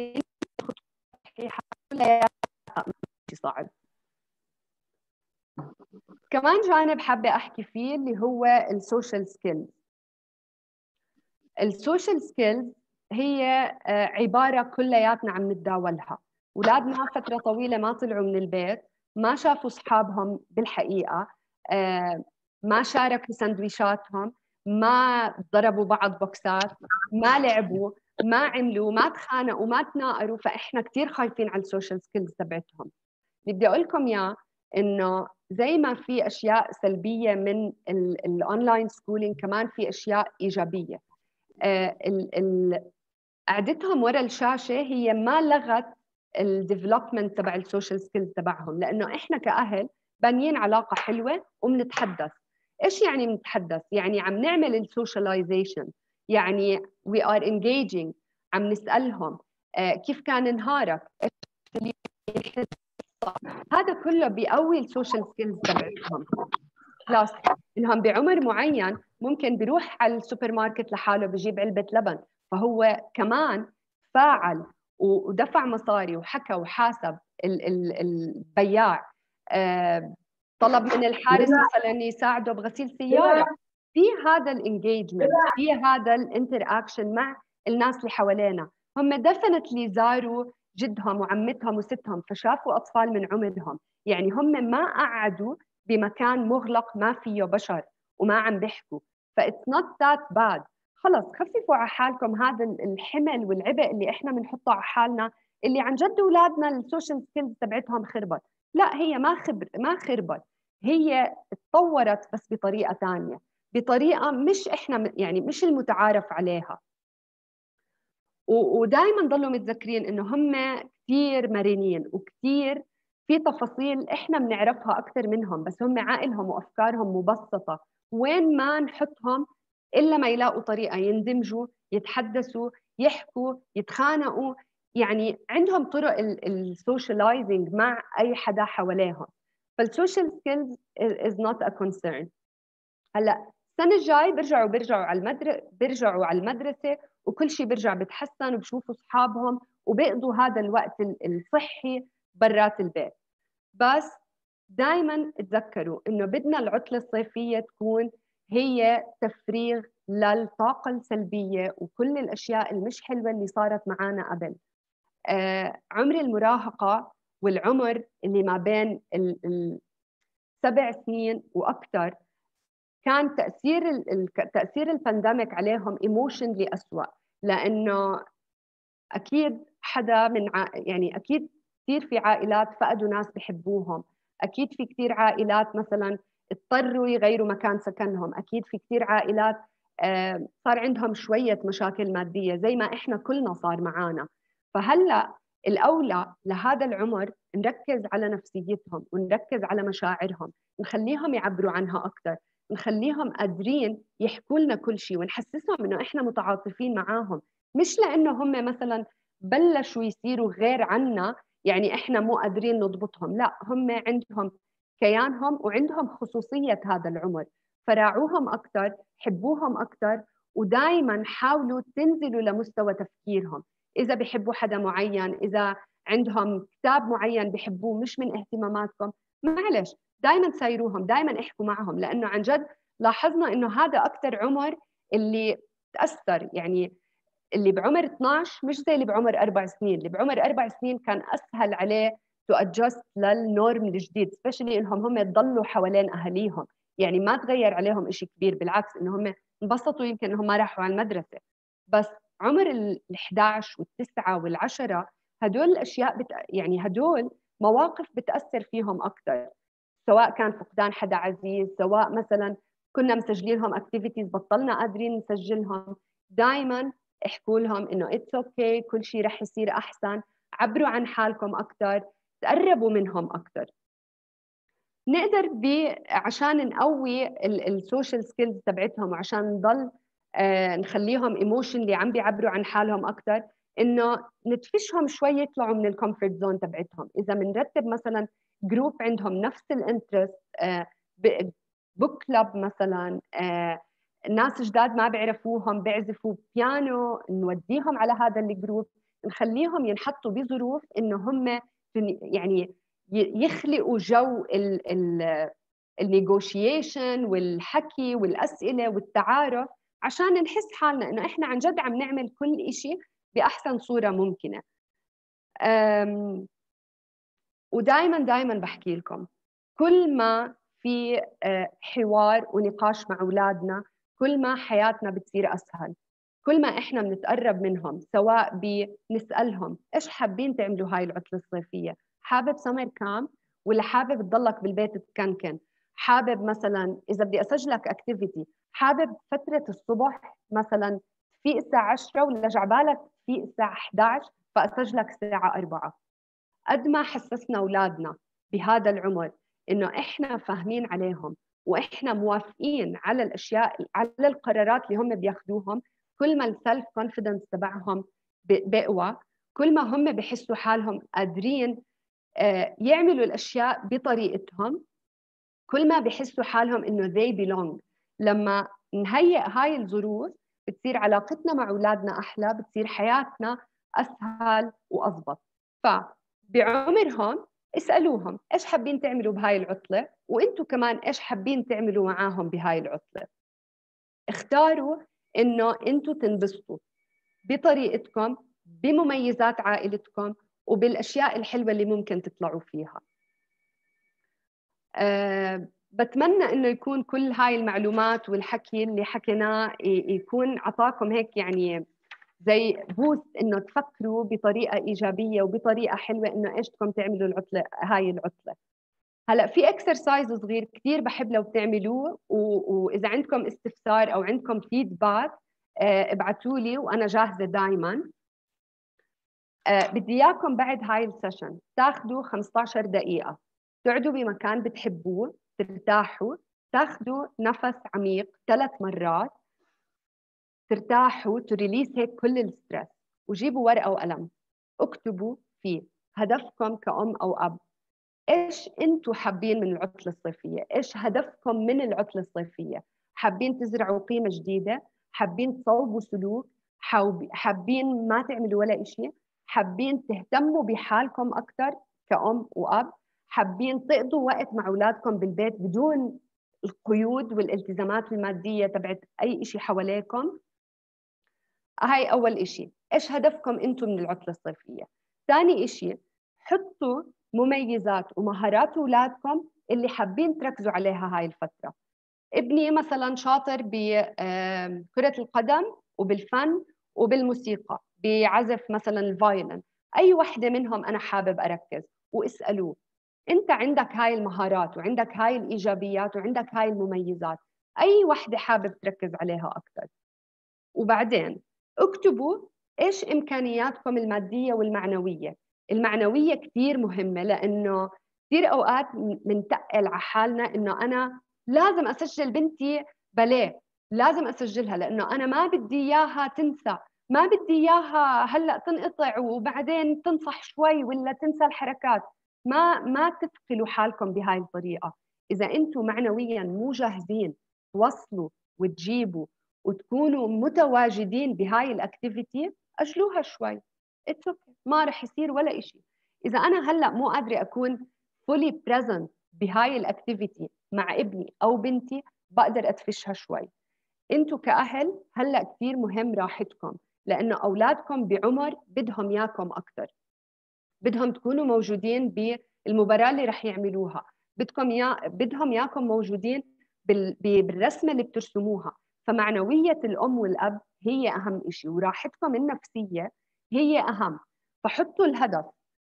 كلها صعب. كمان جانب حابة أحكي فيه اللي هو السوشيال سكيلز. السوشيال سكيلز هي عبارة كلياتنا عم نتداولها. أولادنا فترة طويلة ما طلعوا من البيت، ما شافوا أصحابهم بالحقيقة، ما شاركوا سندويشاتهم، ما ضربوا بعض بوكسات، ما لعبوا، ما عملوا، ما تخانقوا، ما تناقروا. فإحنا كتير خايفين على السوشيال سكيلز تبعتهم. اللي بدي أقول لكم إياه إنه زي ما في أشياء سلبية من الأونلاين سكولينج، كمان في أشياء إيجابية. قعدتهم ورا الشاشة هي ما لغت الديفلوبمنت تبع السوشيال سكيلز تبعهم، لأنه إحنا كأهل بانيين علاقة حلوة وبنتحدث. إيش يعني بنتحدث؟ يعني عم نعمل السوشياليزيشن، يعني we are engaging، عم نسألهم كيف كان نهارك، إيش اللي هذا كله بيقوي السوشيال سكيلز تبعهم. بلس انهم بعمر معين ممكن بيروح على السوبر ماركت لحاله بجيب علبه لبن، فهو كمان فاعل ودفع مصاري وحكى وحاسب البياع، طلب من الحارس مثلا يساعده بغسيل سياره. في هذا الانجيجمنت، في هذا الانتر اكشن مع الناس اللي حوالينا. هم ديفنتلي زاروا جدهم وعمتهم وستهم، فشافوا أطفال من عمرهم. يعني هم ما قعدوا بمكان مغلق ما فيه بشر وما عم بيحكوا. فإتس نوت ذات باد. خلص خففوا على حالكم هذا الحمل والعبء اللي احنا بنحطه على حالنا، اللي عن جد اولادنا السوشيال سكيلز تبعتهم خربت. لا، هي ما خربت، هي اتطورت بس بطريقة ثانية، بطريقة مش احنا يعني مش المتعارف عليها. ودائما ضلوا متذكرين انه هم كثير مرنين وكثير في تفاصيل احنا بنعرفها اكثر منهم، بس هم عقلهم وافكارهم مبسطه. وين ما نحطهم الا ما يلاقوا طريقه يندمجوا، يتحدثوا، يحكوا، يتخانقوا. يعني عندهم طرق السوشيالايزنج مع اي حدا حواليهم. فالسوشيال سكيلز is not a concern. هلا السنه الجاي بيرجعوا على المدرسه وكل شيء بيرجع بتحسن وبشوفوا اصحابهم وبيقضوا هذا الوقت الصحي برات البيت. بس دائما تذكروا انه بدنا العطله الصيفيه تكون هي تفريغ للطاقه السلبيه وكل الاشياء المش حلوه اللي صارت معنا قبل. عمر المراهقه والعمر اللي ما بين 7 سنين واكثر كان تأثير البانديميك عليهم ايموشنلي أسوأ، لأنه أكيد حدا من يعني أكيد كثير في عائلات فقدوا ناس بحبوهم، أكيد في كثير عائلات مثلا اضطروا يغيروا مكان سكنهم، أكيد في كثير عائلات صار عندهم شوية مشاكل مادية زي ما إحنا كلنا صار معانا. فهلأ الأولى لهذا العمر نركز على نفسيتهم ونركز على مشاعرهم، نخليهم يعبروا عنها أكثر، نخليهم قادرين يحكوا لنا كل شيء ونحسسهم إنه إحنا متعاطفين معاهم، مش لأنه هم مثلا بلشوا يصيروا غير عنا يعني إحنا مو قادرين نضبطهم، لا، هم عندهم كيانهم وعندهم خصوصية هذا العمر، فراعوهم أكثر، حبوهم أكثر، ودائما حاولوا تنزلوا لمستوى تفكيرهم. إذا بحبوا حدا معين، إذا عندهم كتاب معين بحبوه مش من اهتماماتكم، معلش دائما سايروهم، دائما احكوا معهم، لأنه عن جد لاحظنا إنه هذا أكثر عمر اللي تأثر. يعني اللي بعمر 12 مش زي اللي بعمر 4 سنين، اللي بعمر 4 سنين كان أسهل عليه تو ادجست للنورم الجديد، سبيشلي إنهم هم يضلوا حوالين أهاليهم، يعني ما تغير عليهم إشي كبير، بالعكس إنه هم انبسطوا يمكن إنهم ما راحوا على المدرسة. بس عمر ال11 وال9 وال10 هدول الأشياء يعني هدول مواقف بتأثر فيهم أكثر، سواء كان فقدان حدا عزيز، سواء مثلا كنا مسجلين لهم اكتيفيتيز بطلنا قادرين نسجلهم. دائما احكوا لهم انه اتس اوكي، كل شيء رح يصير احسن، عبروا عن حالكم اكثر، تقربوا منهم اكثر. نقدر عشان نقوي السوشيال سكيلز تبعتهم وعشان نضل نخليهم ايموشنلي عم بيعبروا عن حالهم اكثر، انه ندفشهم شوي يطلعوا من الكومفورت زون تبعتهم. اذا بنرتب مثلا جروب عندهم نفس الانترست، بوك كلاب مثلا، ناس جداد ما بيعرفوهم بيعزفوا بيانو، نوديهم على هذا الجروب، نخليهم ينحطوا بظروف انه هم يعني يخلقوا جو النيغوشيشن والحكي والاسئله والتعارف، عشان نحس حالنا انه احنا عن جد عم نعمل كل شيء باحسن صوره ممكنه. ودائما بحكي لكم، كل ما في حوار ونقاش مع اولادنا كل ما حياتنا بتصير اسهل، كل ما احنا بنتقرب منهم، سواء بنسالهم ايش حابين تعملوا هاي العطله الصيفيه، حابب سمر كامب ولا حابب تضلك بالبيت تكنكن، حابب مثلا اذا بدي اسجلك اكتيفيتي حابب فتره الصبح مثلا في الساعه 10 ولا جعبالك في الساعه 11 فاسجلك الساعه 4. قد ما حسسنا اولادنا بهذا العمر انه احنا فاهمين عليهم واحنا موافقين على الاشياء، على القرارات اللي هم بياخذوهم، كل ما السلف كونفيدنس تبعهم بقوى، كل ما هم بحسوا حالهم قادرين يعملوا الاشياء بطريقتهم، كل ما بحسوا حالهم انه they belong. لما نهيئ هاي الظروف بتصير علاقتنا مع اولادنا احلى، بتصير حياتنا اسهل واضبط. بعمرهم اسألوهم ايش حابين تعملوا بهاي العطلة، وانتم كمان ايش حابين تعملوا معاهم بهاي العطلة. اختاروا انه انتم تنبسطوا بطريقتكم، بمميزات عائلتكم، وبالاشياء الحلوة اللي ممكن تطلعوا فيها. بتمنى انه يكون كل هاي المعلومات والحكي اللي حكيناه يكون عطاكم هيك يعني زي بوست انه تفكروا بطريقه ايجابيه وبطريقه حلوه انه ايش بدكم تعملوا العطله هاي العطله. هلا في اكسرسايز صغير كثير بحب لو بتعملوه، واذا عندكم استفسار او عندكم فيدباك ابعتوا لي وانا جاهزه دائما. بدي اياكم بعد هاي السيشن تاخذوا 15 دقيقه، تقعدوا بمكان بتحبوه، ترتاحوا، تاخذوا نفس عميق 3 مرات، ترتاحوا، تريليس هيك كل الستريس، وجيبوا ورقة وقلم اكتبوا فيه هدفكم كأم أو أب. إيش أنتوا حابين من العطلة الصيفية؟ إيش هدفكم من العطلة الصيفية؟ حابين تزرعوا قيمة جديدة؟ حابين تصوبوا سلوك؟ حابين ما تعملوا ولا إشي؟ حابين تهتموا بحالكم أكثر كأم وأب؟ حابين تقضوا وقت مع أولادكم بالبيت بدون القيود والالتزامات المادية تبعت أي إشي حواليكم؟ هاي أول إشي. إيش هدفكم أنتم من العطلة الصيفية؟ ثاني إشي، حطوا مميزات ومهارات أولادكم اللي حابين تركزوا عليها هاي الفترة. ابني مثلا شاطر بكرة القدم وبالفن وبالموسيقى، بعزف مثلا الفايلن، أي وحدة منهم أنا حابب أركز، واسألوه أنت عندك هاي المهارات وعندك هاي الإيجابيات وعندك هاي المميزات، أي وحدة حابب تركز عليها أكثر. وبعدين اكتبوا إيش إمكانياتكم المادية والمعنوية. المعنوية كتير مهمة، لأنه كتير أوقات منتقل على حالنا إنه أنا لازم أسجل بنتي باليه، لازم أسجلها لأنه أنا ما بدي إياها تنسى، ما بدي إياها هلأ تنقطع وبعدين تنصح شوي ولا تنسى الحركات. ما تثقلوا حالكم بهاي الطريقة. إذا أنتم معنوياً مو جاهزين توصلوا وتجيبوا وتكونوا متواجدين بهاي الأكتيفيتي، أجلوها شوي. ما رح يصير ولا إشي. إذا أنا هلأ مو قادرة أكون fully present بهاي الأكتيفيتي مع ابني أو بنتي، بقدر أتفشها شوي. أنتوا كأهل هلأ كتير مهم راحتكم، لأنه أولادكم بعمر بدهم ياكم أكتر، بدهم تكونوا موجودين بالمباراة اللي رح يعملوها، بدهم ياكم موجودين بالرسمة اللي بترسموها. فمعنوية الأم والأب هي أهم إشي، وراحتكم النفسية هي أهم. فحطوا الهدف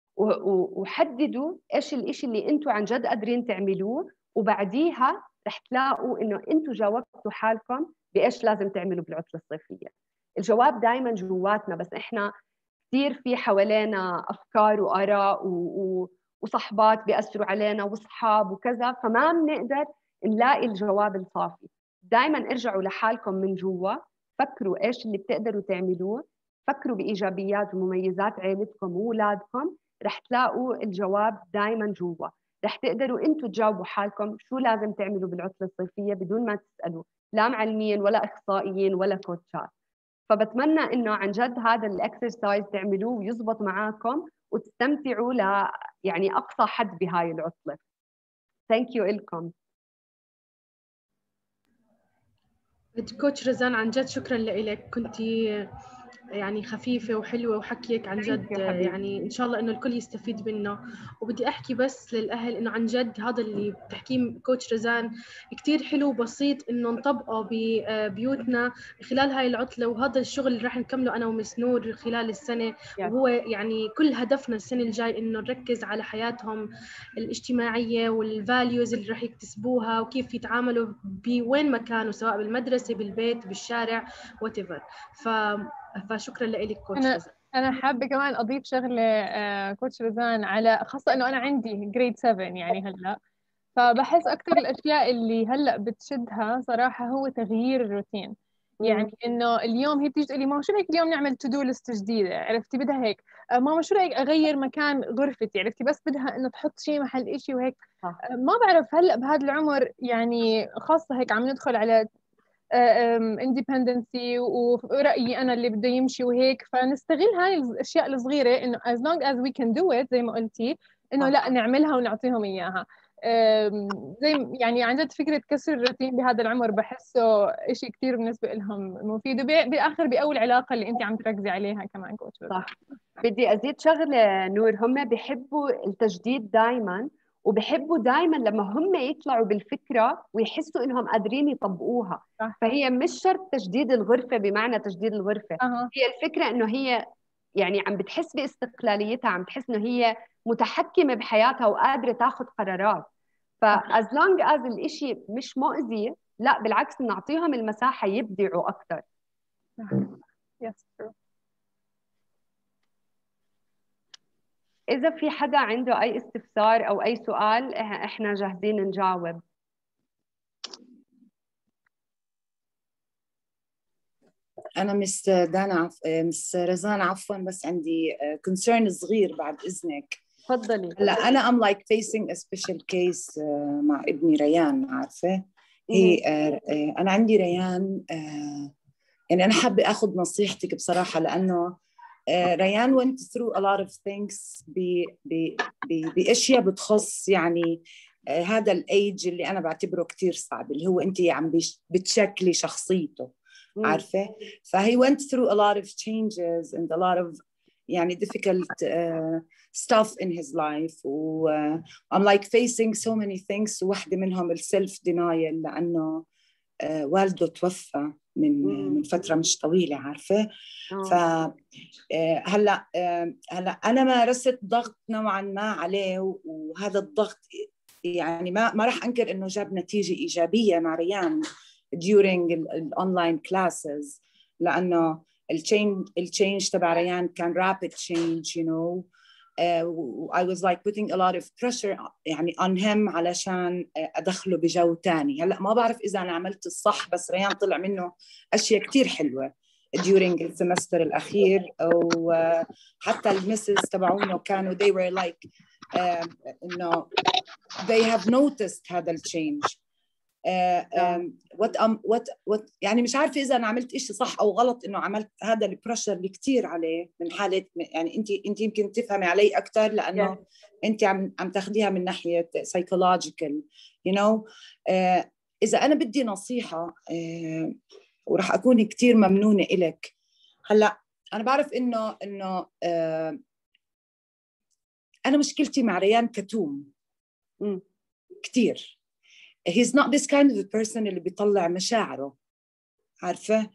وحددوا إيش الإشي اللي أنتوا عن جد قادرين تعملوه، وبعديها رح تلاقوا إنه أنتوا جاوبتوا حالكم بإيش لازم تعملوا بالعطلة الصيفية. الجواب دايما جواتنا، بس إحنا كثير في حوالينا أفكار وآراء وصحبات بيأثروا علينا وصحاب وكذا، فما بنقدر نلاقي الجواب الصافي. دايما ارجعوا لحالكم من جوا، فكروا إيش اللي بتقدروا تعملوه، فكروا بإيجابيات ومميزات عائلتكم وأولادكم، رح تلاقوا الجواب دايما جوا. رح تقدروا أنتوا تجاوبوا حالكم شو لازم تعملوا بالعطلة الصيفية بدون ما تسألوا لا معلمين ولا إخصائيين ولا كوتشات. فبتمنى إنه عن جد هذا الإكسرسايز تعملوه ويزبط معاكم وتستمتعوا يعني أقصى حد بهاي العطلة. ثانك يو إلكم. كوتش رزان عن جد شكرا لك، كنتي يعني خفيفة وحلوة وحكيك عن جد يعني إن شاء الله إنه الكل يستفيد منه. وبدي أحكي بس للأهل إنه عن جد هذا اللي بتحكيه كوتش رزان كتير حلو وبسيط إنه نطبقه ببيوتنا خلال هاي العطلة، وهذا الشغل اللي راح نكمله أنا ومس نور خلال السنة. وهو يعني كل هدفنا السنة الجاي إنه نركز على حياتهم الاجتماعية والفاليوز اللي راح يكتسبوها وكيف يتعاملوا بوين ما كانوا، سواء بالمدرسة بالبيت بالشارع whatever. فشكرا لك كوتش رزان. أنا حابة كمان أضيف شغلة كوتش رزان، على خاصة إنه أنا عندي جريد 7 يعني هلا، فبحس أكثر الأشياء اللي هلا بتشدها صراحة هو تغيير الروتين. يعني إنه اليوم هي بتيجي تقول لي ماما شو رأيك اليوم نعمل تو دو ليست جديدة، عرفتي بدها هيك. ماما شو رأيك أغير مكان غرفتي، عرفتي بس بدها إنه تحط شيء محل إشي وهيك. ما بعرف هلا بهذا العمر يعني خاصة هيك عم ندخل على اندبندنسي ورأيي أنا اللي بده يمشي وهيك، فنستغل هاي الأشياء الصغيرة إنه as long as we can do it زي ما قلتي، إنه لا نعملها ونعطيهم إياها. زي يعني عن جد فكرة كسر الروتين بهذا العمر بحسه إشي كتير بالنسبة لهم مفيد، وبالآخر بأول علاقة اللي أنت عم تركزي عليها كمان كوتش. صح. بدي أزيد شغلة نور، هم بيحبوا التجديد دايما، وبحبوا دايما لما هم يطلعوا بالفكرة ويحسوا إنهم قادرين يطبقوها. صح. فهي مش شرط تجديد الغرفة بمعنى تجديد الغرفة. هي الفكرة إنه هي يعني عم بتحس باستقلاليتها، عم تحس إنه هي متحكمة بحياتها وقادرة تاخذ قرارات. فاز لونج از الإشي مش مؤذي، لا بالعكس نعطيهم المساحة يبدعوا أكثر. Yes, true. إذا في حدا عنده أي استفسار أو أي سؤال إحنا جاهزين نجاوب. أنا مس دانا مس رزان عفوا، بس عندي concern صغير بعد إذنك. تفضلي. هلا أنا I'm like facing a special case مع ابني ريان، عارفة؟ هي أنا عندي ريان، يعني أنا حابة أخذ نصيحتك بصراحة، لأنه ريان went through a lot of things بأشياء بتخص يعني هذا الأيج اللي أنا بعتبره كتير صعب، اللي هو أنت عم بتشكلي شخصيته، عارفة؟ فهي went through a lot of changes and a lot of يعني difficult stuff in his life. I'm like facing so many things. واحدة منهم self denial، لأنه والده توفى من فترة مش طويلة، عارفة. هلا أنا مارست ضغط نوعا ما عليه، وهذا الضغط يعني ما راح أنكر إنه جاب نتيجة إيجابية مع ريان during الأونلاين classes، لأنه التشينج تبع ريان كان rapid change you know. I was like putting a lot of pressure يعني on him علشان أدخله بجو تاني. هلأ ما بعرف إذا أنا عملت الصح، بس ريان طلع منه أشياء كتير حلوة during السمستر الأخير، وحتى المسز تبعونه كانوا they were like إنه they have noticed هذا التشينج. what يعني مش عارفة إذا أنا عملت إشي صح أو غلط إنه عملت هذا البريشر اللي كتير عليه من حالة، يعني أنت يمكن تفهمي علي أكتر لأنه أنت عم تاخديها من ناحية psychological you know. إذا أنا بدي نصيحة وراح أكون كتير ممنونة إلك. هلأ أنا بعرف إنه أنا مشكلتي مع ريان كتوم كتير. he's not this kind of a person اللي بيطلع مشاعره، عارفة،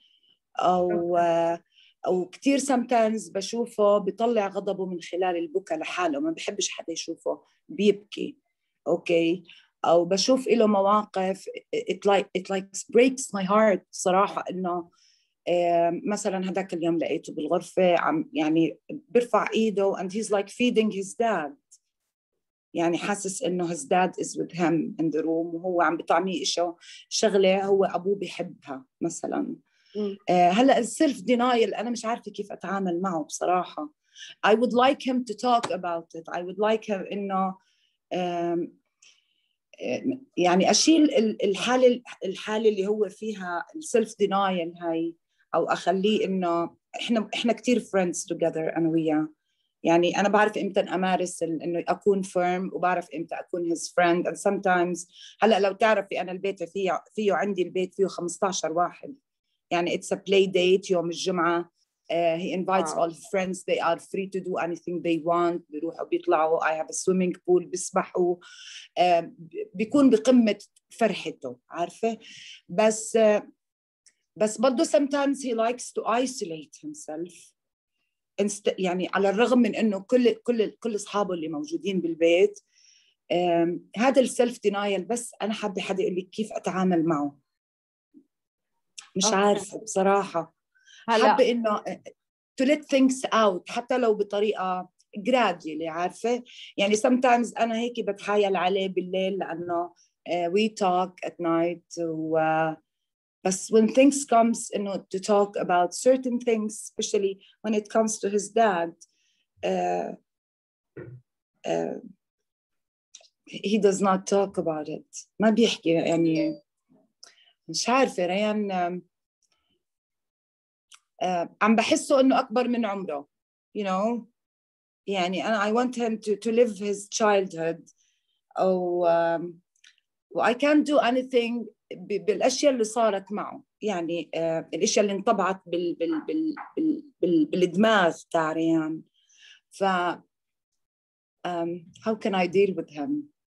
أو كتير sometimes بشوفه بيطلع غضبه من خلال البكاء لحاله، ما بحبش حدا يشوفه بيبكي، أوكي. أو بشوف له مواقف it like breaks my heart صراحة، إنه مثلا هداك اليوم لقيته بالغرفة عم يعني برفع إيده and he's like feeding his dad، يعني حاسس إنه his dad is with him in the room، وهو عم بيطعميه شغلة هو أبوه بيحبها مثلا. هلأ السيلف دينايل أنا مش عارفة كيف أتعامل معه بصراحة. I would like him to talk about it. I would like him إنه يعني أشيل الحالة اللي هو فيها السيلف دينايل هاي، أو أخليه إنه إحنا كتير friends together أنا وياه. يعني أنا بعرف إمتى أمارس إنه أكون firm، وبعرف إمتى أكون his friend. and sometimes هلأ لو تعرفي أنا البيت فيه عندي البيت فيه 15 واحد، يعني it's a play date يوم الجمعة. He invites all his friends. They are free to do anything they want. بيروحوا بيطلعوا. I have a swimming pool. بيسبحوا. بيكون بقمة فرحته، عارفة. بس برضو sometimes he likes to isolate himself. يعني على الرغم من إنه كل أصحابه اللي موجودين بالبيت، هذا السلف دينايل. بس أنا حابة حدا يقول لي كيف أتعامل معه. مش عارفة بصراحة. حابة إنه to let things out حتى لو بطريقة gradually، عارفة. يعني sometimes أنا هيك بتحايل عليه بالليل لأنه we talk at night بس when things comes إنه to talk about certain things, especially when it comes to his dad, he does not talk about it. ما بيحكي. يعني مش عارفة ريان عم بحسه إنه أكبر من عمره you know. يعني أنا I want him to live his childhood. أو I can't do anything بالأشياء اللي صارت معه. يعني الأشياء اللي انطبعت بالدماغ تاع ريان. ف how can I deal with him؟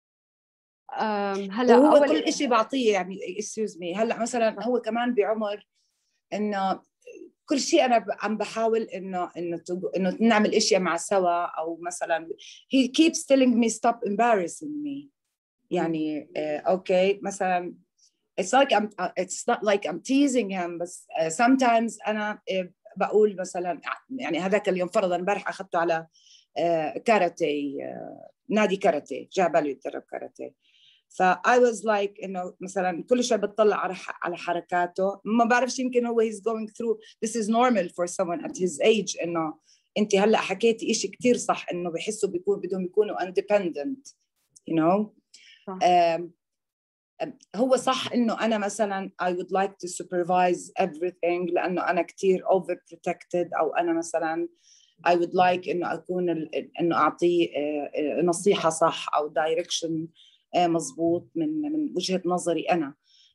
هلا هو كل إشي بعطيه يعني excuse me. هلا مثلا هو كمان بعمر إنه كل شيء أنا عم بحاول إنه نعمل أشياء مع سوا. أو مثلا he keeps telling me stop embarrassing me. يعني okay مثلا it's not like I'm teasing him. بس sometimes أنا بقول مثلا يعني هذاك اليوم فرضاً امبارح أخذته على كاراتيه، نادي كاراتيه، جاء باله يتدرب كاراتيه. I was like إنه مثلا كل شوي بتطلع على حركاته. ما بعرفش يمكن هو he's going through this is normal for someone at his age. إنه أنت هلأ حكيتي إشي كتير صح، إنه بحسوا بدهم يكونوا independent you know. هو صح إنه أنا مثلا I would like to supervise everything لأنه أنا كتير overprotected. أو أنا مثلا I would like إنه أكون إنه أعطيه نصيحة صح أو direction مزبوط من وجهة نظري أنا.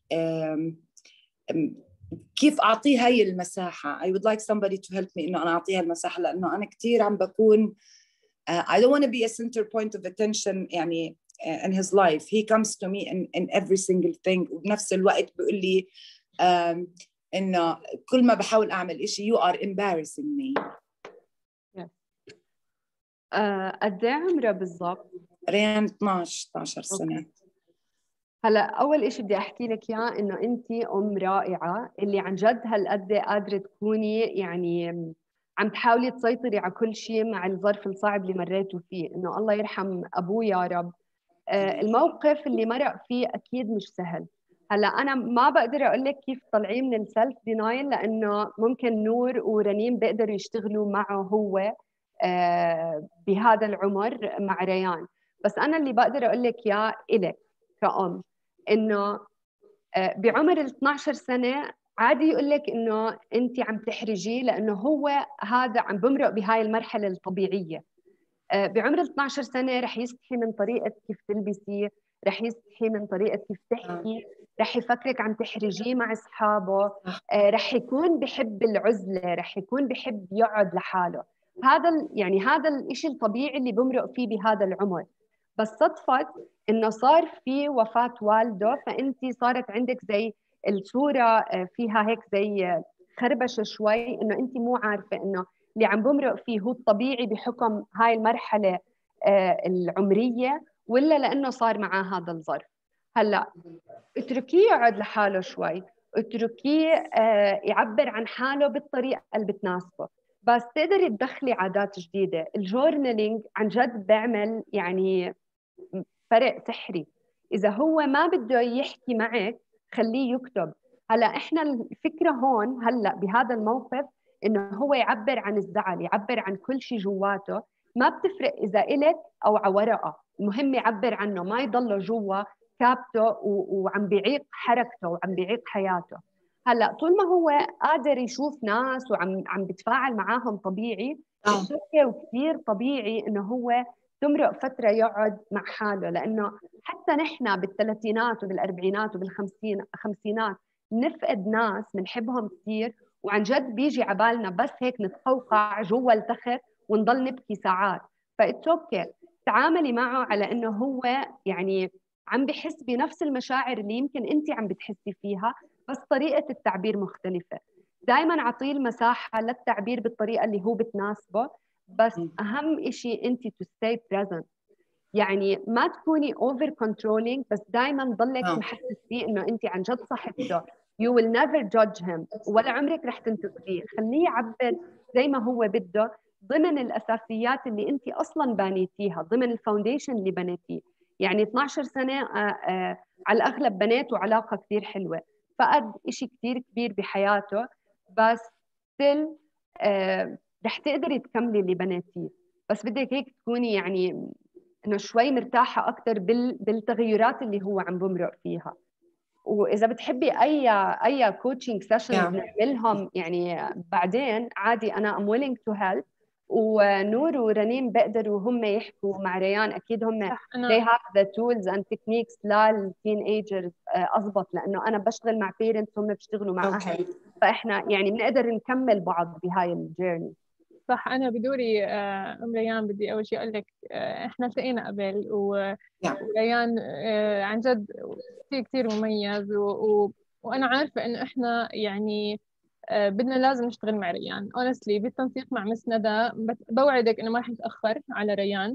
كيف أعطيه هاي المساحة؟ I would like somebody to help me إنه أنا أعطيها المساحة، لأنه أنا كتير عم بكون I don't want to be a center point of attention يعني in his life. He comes to me in every single thing. وبنفس الوقت بيقول لي إنه كل ما بحاول أعمل إشي you are embarrassing me. قد ايه عمرها بالضبط؟ ريان 12 سنة. هلا اول إشي بدي احكي لك اياه انه انت ام رائعه اللي عن جد هالقد قادره تكوني يعني عم تحاولي تسيطري على كل شيء مع الظرف الصعب اللي مريتوا فيه. انه الله يرحم ابوه يا رب. الموقف اللي مرق فيه اكيد مش سهل. هلا انا ما بقدر اقول لك كيف تطلعيه من السلف دينايل، لانه ممكن نور ورنيم بيقدروا يشتغلوا معه هو بهذا العمر مع ريان. بس انا اللي بقدر اقول لك اياه الك كأم انه بعمر ال 12 سنه عادي يقول لك انه انت عم تحرجيه، لانه هو هذا عم بمرق بهاي المرحله الطبيعيه. بعمر ال 12 سنه رح يستحي من طريقه كيف تلبسي، رح يستحي من طريقه كيف تحكي، رح يفكرك عم تحرجيه مع اصحابه، رح يكون بحب العزله، رح يكون بحب يقعد لحاله. هذا يعني هذا الشيء الطبيعي اللي بمرق فيه بهذا العمر. بس صدفت انه صار في وفاه والده، فانت صارت عندك زي الصوره فيها هيك زي خربشه شوي، انه انت مو عارفه انه اللي عم بمرق فيه هو الطبيعي بحكم هاي المرحله العمريه، ولا لانه صار معاه هذا الظرف. هلا اتركيه يقعد لحاله شوي، اتركيه يعبر عن حاله بالطريقه اللي بتناسبه، بس تقدري تدخلي عادات جديده. الجورنالينج عن جد بيعمل يعني فرق سحري. إذا هو ما بده يحكي معك خليه يكتب. هلا إحنا الفكرة هون هلا بهذا الموقف إنه هو يعبر عن الزعل، يعبر عن كل شيء جواته، ما بتفرق إذا إلك أو على ورقة، المهم يعبر عنه، ما يضله جوا كابته وعم بيعيق حركته وعم بيعيق حياته. هلا طول ما هو قادر يشوف ناس وعم بيتفاعل معاهم طبيعي، وكثير طبيعي إنه هو تمرق فترة يقعد مع حاله. لأنه حتى نحن بالثلاثينات وبالأربعينات وبالخمسينات نفقد ناس بنحبهم كثير، وعن جد بيجي عبالنا بس هيك نتقوقع جوا التخت ونضل نبكي ساعات. فإتوكي تعاملي معه على إنه هو يعني عم بحس بنفس المشاعر اللي يمكن أنت عم بتحسي فيها، بس طريقة التعبير مختلفة. دايما أعطيه المساحة للتعبير بالطريقة اللي هو بتناسبه. بس أهم إشي أنت to stay present، يعني ما تكوني over controlling، بس دايما ضلك محسس فيه إنه أنت عن جد صاحبته. you will never judge him، ولا عمرك رح تنتقديه. خليه يعبر زي ما هو بده ضمن الأساسيات اللي أنت أصلا بانيتيها، ضمن الفاونديشن اللي بنيتيه. يعني 12 سنة على الأغلب بنيته علاقة كثير حلوة، فقد إشي كثير كبير بحياته، بس still رح تقدري تكملي اللي بنيتيه. بس بدك هيك تكوني يعني انه شوي مرتاحه اكثر بالتغيرات اللي هو عم بمرق فيها. واذا بتحبي اي كوتشنج سيشنز نعملهم يعني بعدين عادي، انا ام ويلينج تو هيلب. ونور ورنيم بيقدروا هم يحكوا مع ريان، اكيد هم they have the tools and techniques للتين ايجرز اضبط، لانه انا بشتغل مع بيرنتس هم بيشتغلوا مع اهل، فاحنا يعني بنقدر نكمل بعض بهاي الجيرني. صح. أنا بدوري أم ريان بدي أول شيء أقول لك إحنا التقينا قبل وريان عن جد كثير مميز وأنا عارفة إنه إحنا يعني بدنا لازم نشتغل مع ريان honestly بالتنسيق مع مس ندى. بوعدك إنه ما رح نتأخر على ريان.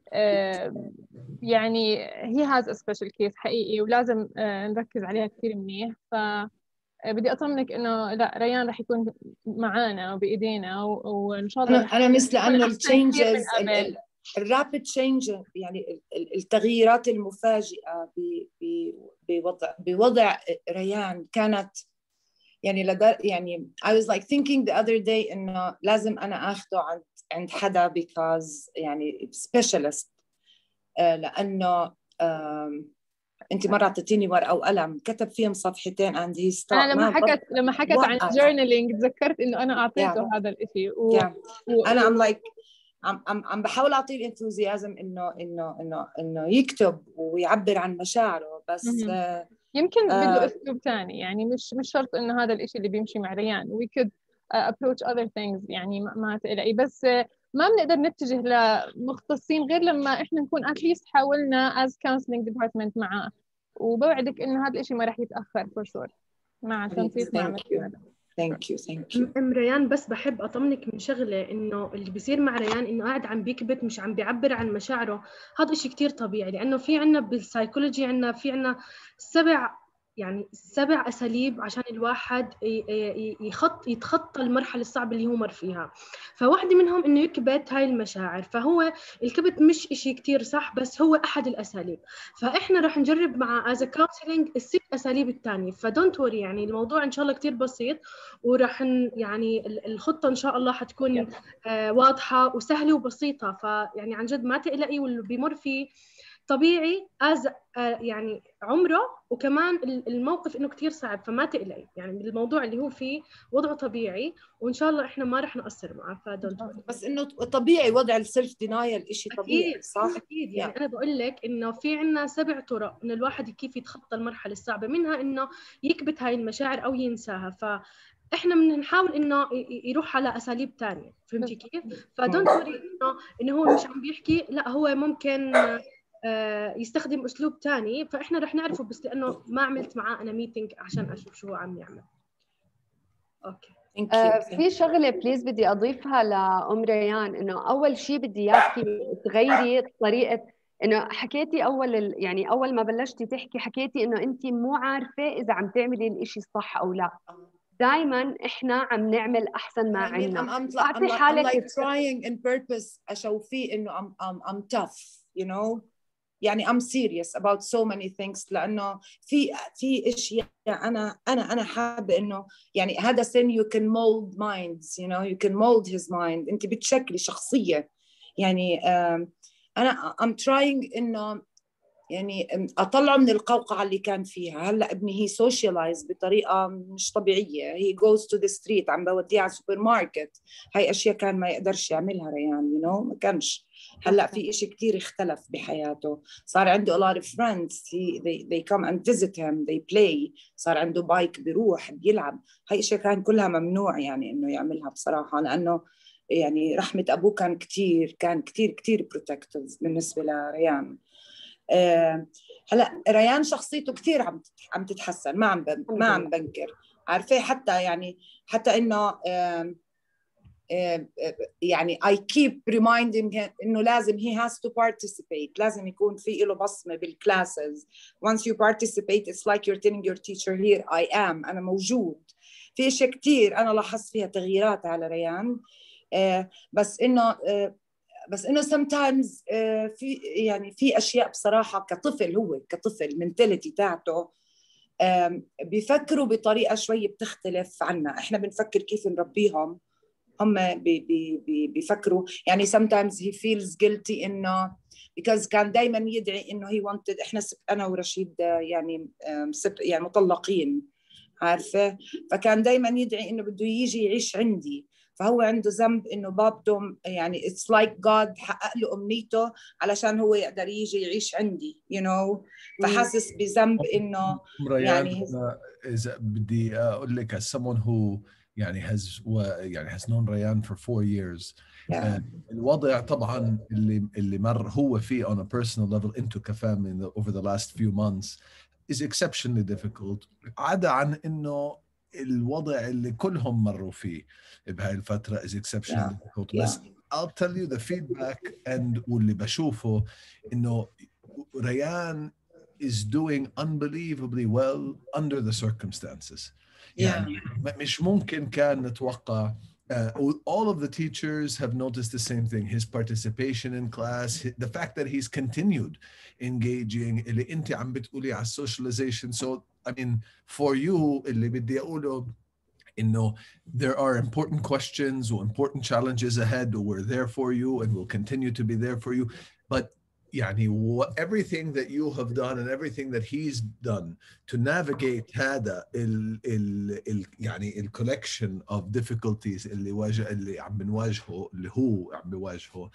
يعني he has a special case حقيقي ولازم نركز عليها كثير منيح. بدي أطمنك إنه لا، ريان رح يكون معانا وبإيدينا وإن شاء الله أنا مثل لأنه التشينجز الرابid تشينج، يعني التغييرات المفاجئة بوضع ريان كانت يعني يعني I was like thinking the other day إنه لازم أنا أخذه عند حدا because يعني specialist، لأنه انت مره اعطيتيني ورقه وقلم كتب فيهم صفحتين and he stopped. انا لما حكت عن الجورنالينج تذكرت انه انا اعطيته هذا الشيء انا عم بحاول اعطيه الانثوزيازم انه يكتب ويعبر عن مشاعره، بس يمكن بده اسلوب ثاني. يعني مش شرط انه هذا الشيء اللي بيمشي مع ريان. we could approach other things. يعني ما تقلقي، بس ما بنقدر نتجه لمختصين غير لما احنا نكون at least حاولنا as counseling department معاه. وبوعدك انه هذا الشيء ما راح يتاخر for sure. مع تنسيق مع ثانك يو. ام ريان، بس بحب اطمنك من شغله، انه اللي بيصير مع ريان انه قاعد عم بيكبت، مش عم بيعبر عن مشاعره. هذا إشي كتير طبيعي، لانه في عنا بالسايكولوجي عنا 7 اساليب عشان الواحد يتخطى المرحله الصعبه اللي هو مر فيها. فواحده منهم انه يكبت هاي المشاعر، فهو الكبت مش إشي كتير صح، بس هو احد الاساليب. فاحنا رح نجرب مع از كونسلنج ال6 اساليب الثانيه، فدونت وري، يعني الموضوع ان شاء الله كتير بسيط، وراح يعني الخطه ان شاء الله حتكون واضحه وسهله وبسيطه. فيعني عن جد ما تقلقي، واللي بيمر فيه طبيعي يعني عمره، وكمان الموقف انه كتير صعب، فما تقلقي، يعني الموضوع اللي هو فيه وضعه طبيعي، وان شاء الله احنا ما رح نقصر معه، فدونت وري. بس انه طبيعي وضع السيلف دينايل شيء طبيعي، صح؟ اكيد يعني انا بقول لك انه في عنا 7 طرق ان الواحد كيف يتخطى المرحله الصعبه، منها انه يكبت هاي المشاعر او ينساها. احنا بنحاول انه يروح على اساليب ثانيه، فهمتي كيف؟ فدونت وري انه هو مش عم بيحكي، لا هو ممكن يستخدم اسلوب ثاني، فاحنا رح نعرفه، بس لانه ما عملت معاه انا ميتينج عشان اشوف شو هو عم يعمل. اوكي. في شغله بليز بدي اضيفها لأم ريان، انه اول شيء بدي اياكي تغيري طريقه. انه حكيتي يعني اول ما بلشتي تحكي حكيتي انه انت مو عارفه اذا عم تعملي الإشي الصح او لا. دائما احنا عم نعمل احسن ما عندنا. I'm like trying in purpose اشوف فيه انه I'm tough, you know. يعني I'm serious about so many things، لأنه في أشياء أنا حابة إنه يعني هذا سن you can mold minds, you know, you can mold his mind. أنت بتشكلي شخصية. يعني أنا I'm trying إنه يعني أطلعه من القوقعة اللي كان فيها. هلا ابني هي socialize بطريقة مش طبيعية. he goes to the street، عم بوديه على السوبر ماركت. هاي أشياء كان ما يقدرش يعملها ريان، you know، ما كانش. هلا في إشي كتير اختلف بحياته. صار عنده a lot of friends. they come and visit him, they play. صار عنده بايك بيروح بيلعب. هاي أشياء كان كلها ممنوع يعني إنه يعملها بصراحة، لأنه يعني رحمة أبوه كان كتير protective بالنسبة لريان. هلا ريان شخصيته كثير عم تتحسن، ما عم بنكر، عارفه. حتى انه يعني I keep reminding him إنه لازم he has to participate، لازم يكون في له بصمة بالclasses. Once you participate it's like you're telling your teacher here I am، أنا موجود. في أشياء كتير أنا لاحظت فيها تغييرات على ريان. بس إنه sometimes في أشياء بصراحة كطفل mentality تاعته بيفكروا بطريقة شوي بتختلف عنا. إحنا بنفكر كيف نربيهم، هم بيفكروا يعني sometimes he feels guilty إنه because كان دايما يدعي إنه he wanted. إحنا أنا ورشيد يعني مطلقين، عارفة. فكان دايما يدعي إنه بده يجي يعيش عندي، فهو عنده ذنب إنه بابته يعني it's like God حقق له أمنيته علشان هو يقدر يجي يعيش عندي، you know. فحاسس بذنب إنه يعني إذا بدي أقول لك as someone who يعني has known ريان for 4 years. الوضع طبعا اللي مر هو فيه on a personal level انتو كفاميلي over the last few months is exceptionally difficult، عدا عن انه الوضع اللي كلهم مروا فيه بهاي الفترة is exceptionally difficult. بس I'll tell you the feedback and واللي بشوفه انه ريان is doing unbelievably well under the circumstances. يعني مش ممكن كان نتوقع. All of the teachers have noticed the same thing. His participation in class, the fact that he's continued engaging. اللي انت عم بتقولي على socialization. So I mean for you اللي بدي أقوله إنه there are important questions or important challenges ahead. We're there for you and we'll continue to be there for you. But يعني everything that you have done and everything that he's done to navigate هذا يعني collection of difficulties اللي عم بنواجهه اللي هو عم بيواجهه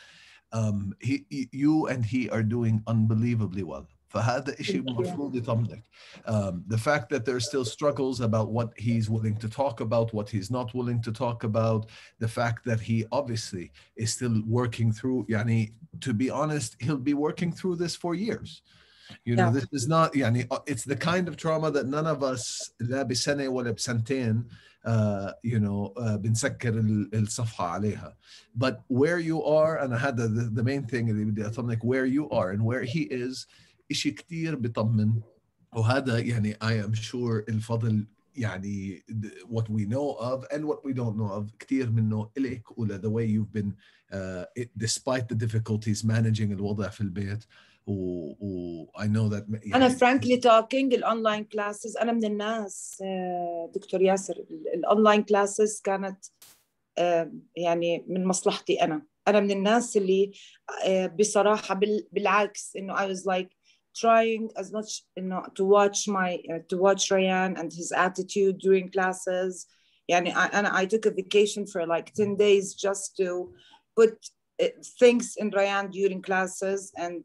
you and he are doing unbelievably well. فهذا إشي مفروض يطمنك. The fact that there are still struggles about what he's willing to talk about, what he's not willing to talk about, the fact that he obviously is still working through, يعني to be honest, he'll be working through this for years. You know, this is not يعني it's the kind of trauma that none of us لا بسنة ولا بسنتين you know بنسكر الصفحة عليها. But where you are, أنا هذا the main thing اللي بدي أطمنك, where you are and where he is إشي كتير بيطمن. وهذا يعني I am sure الفضل يعني what we know of and what we don't know of كتير منه إليك ولا the way you've been despite the difficulties managing الوضع في البيت. I know that يعني أنا frankly talking الأونلاين كلاسز أنا من الناس دكتور ياسر الأونلاين كلاسز كانت يعني من مصلحتي أنا من الناس اللي بصراحة بالعكس إنه I was like trying as much to watch Rayan and his attitude during classes. يعني I took a vacation for like 10 days just to put things in Rayan during classes and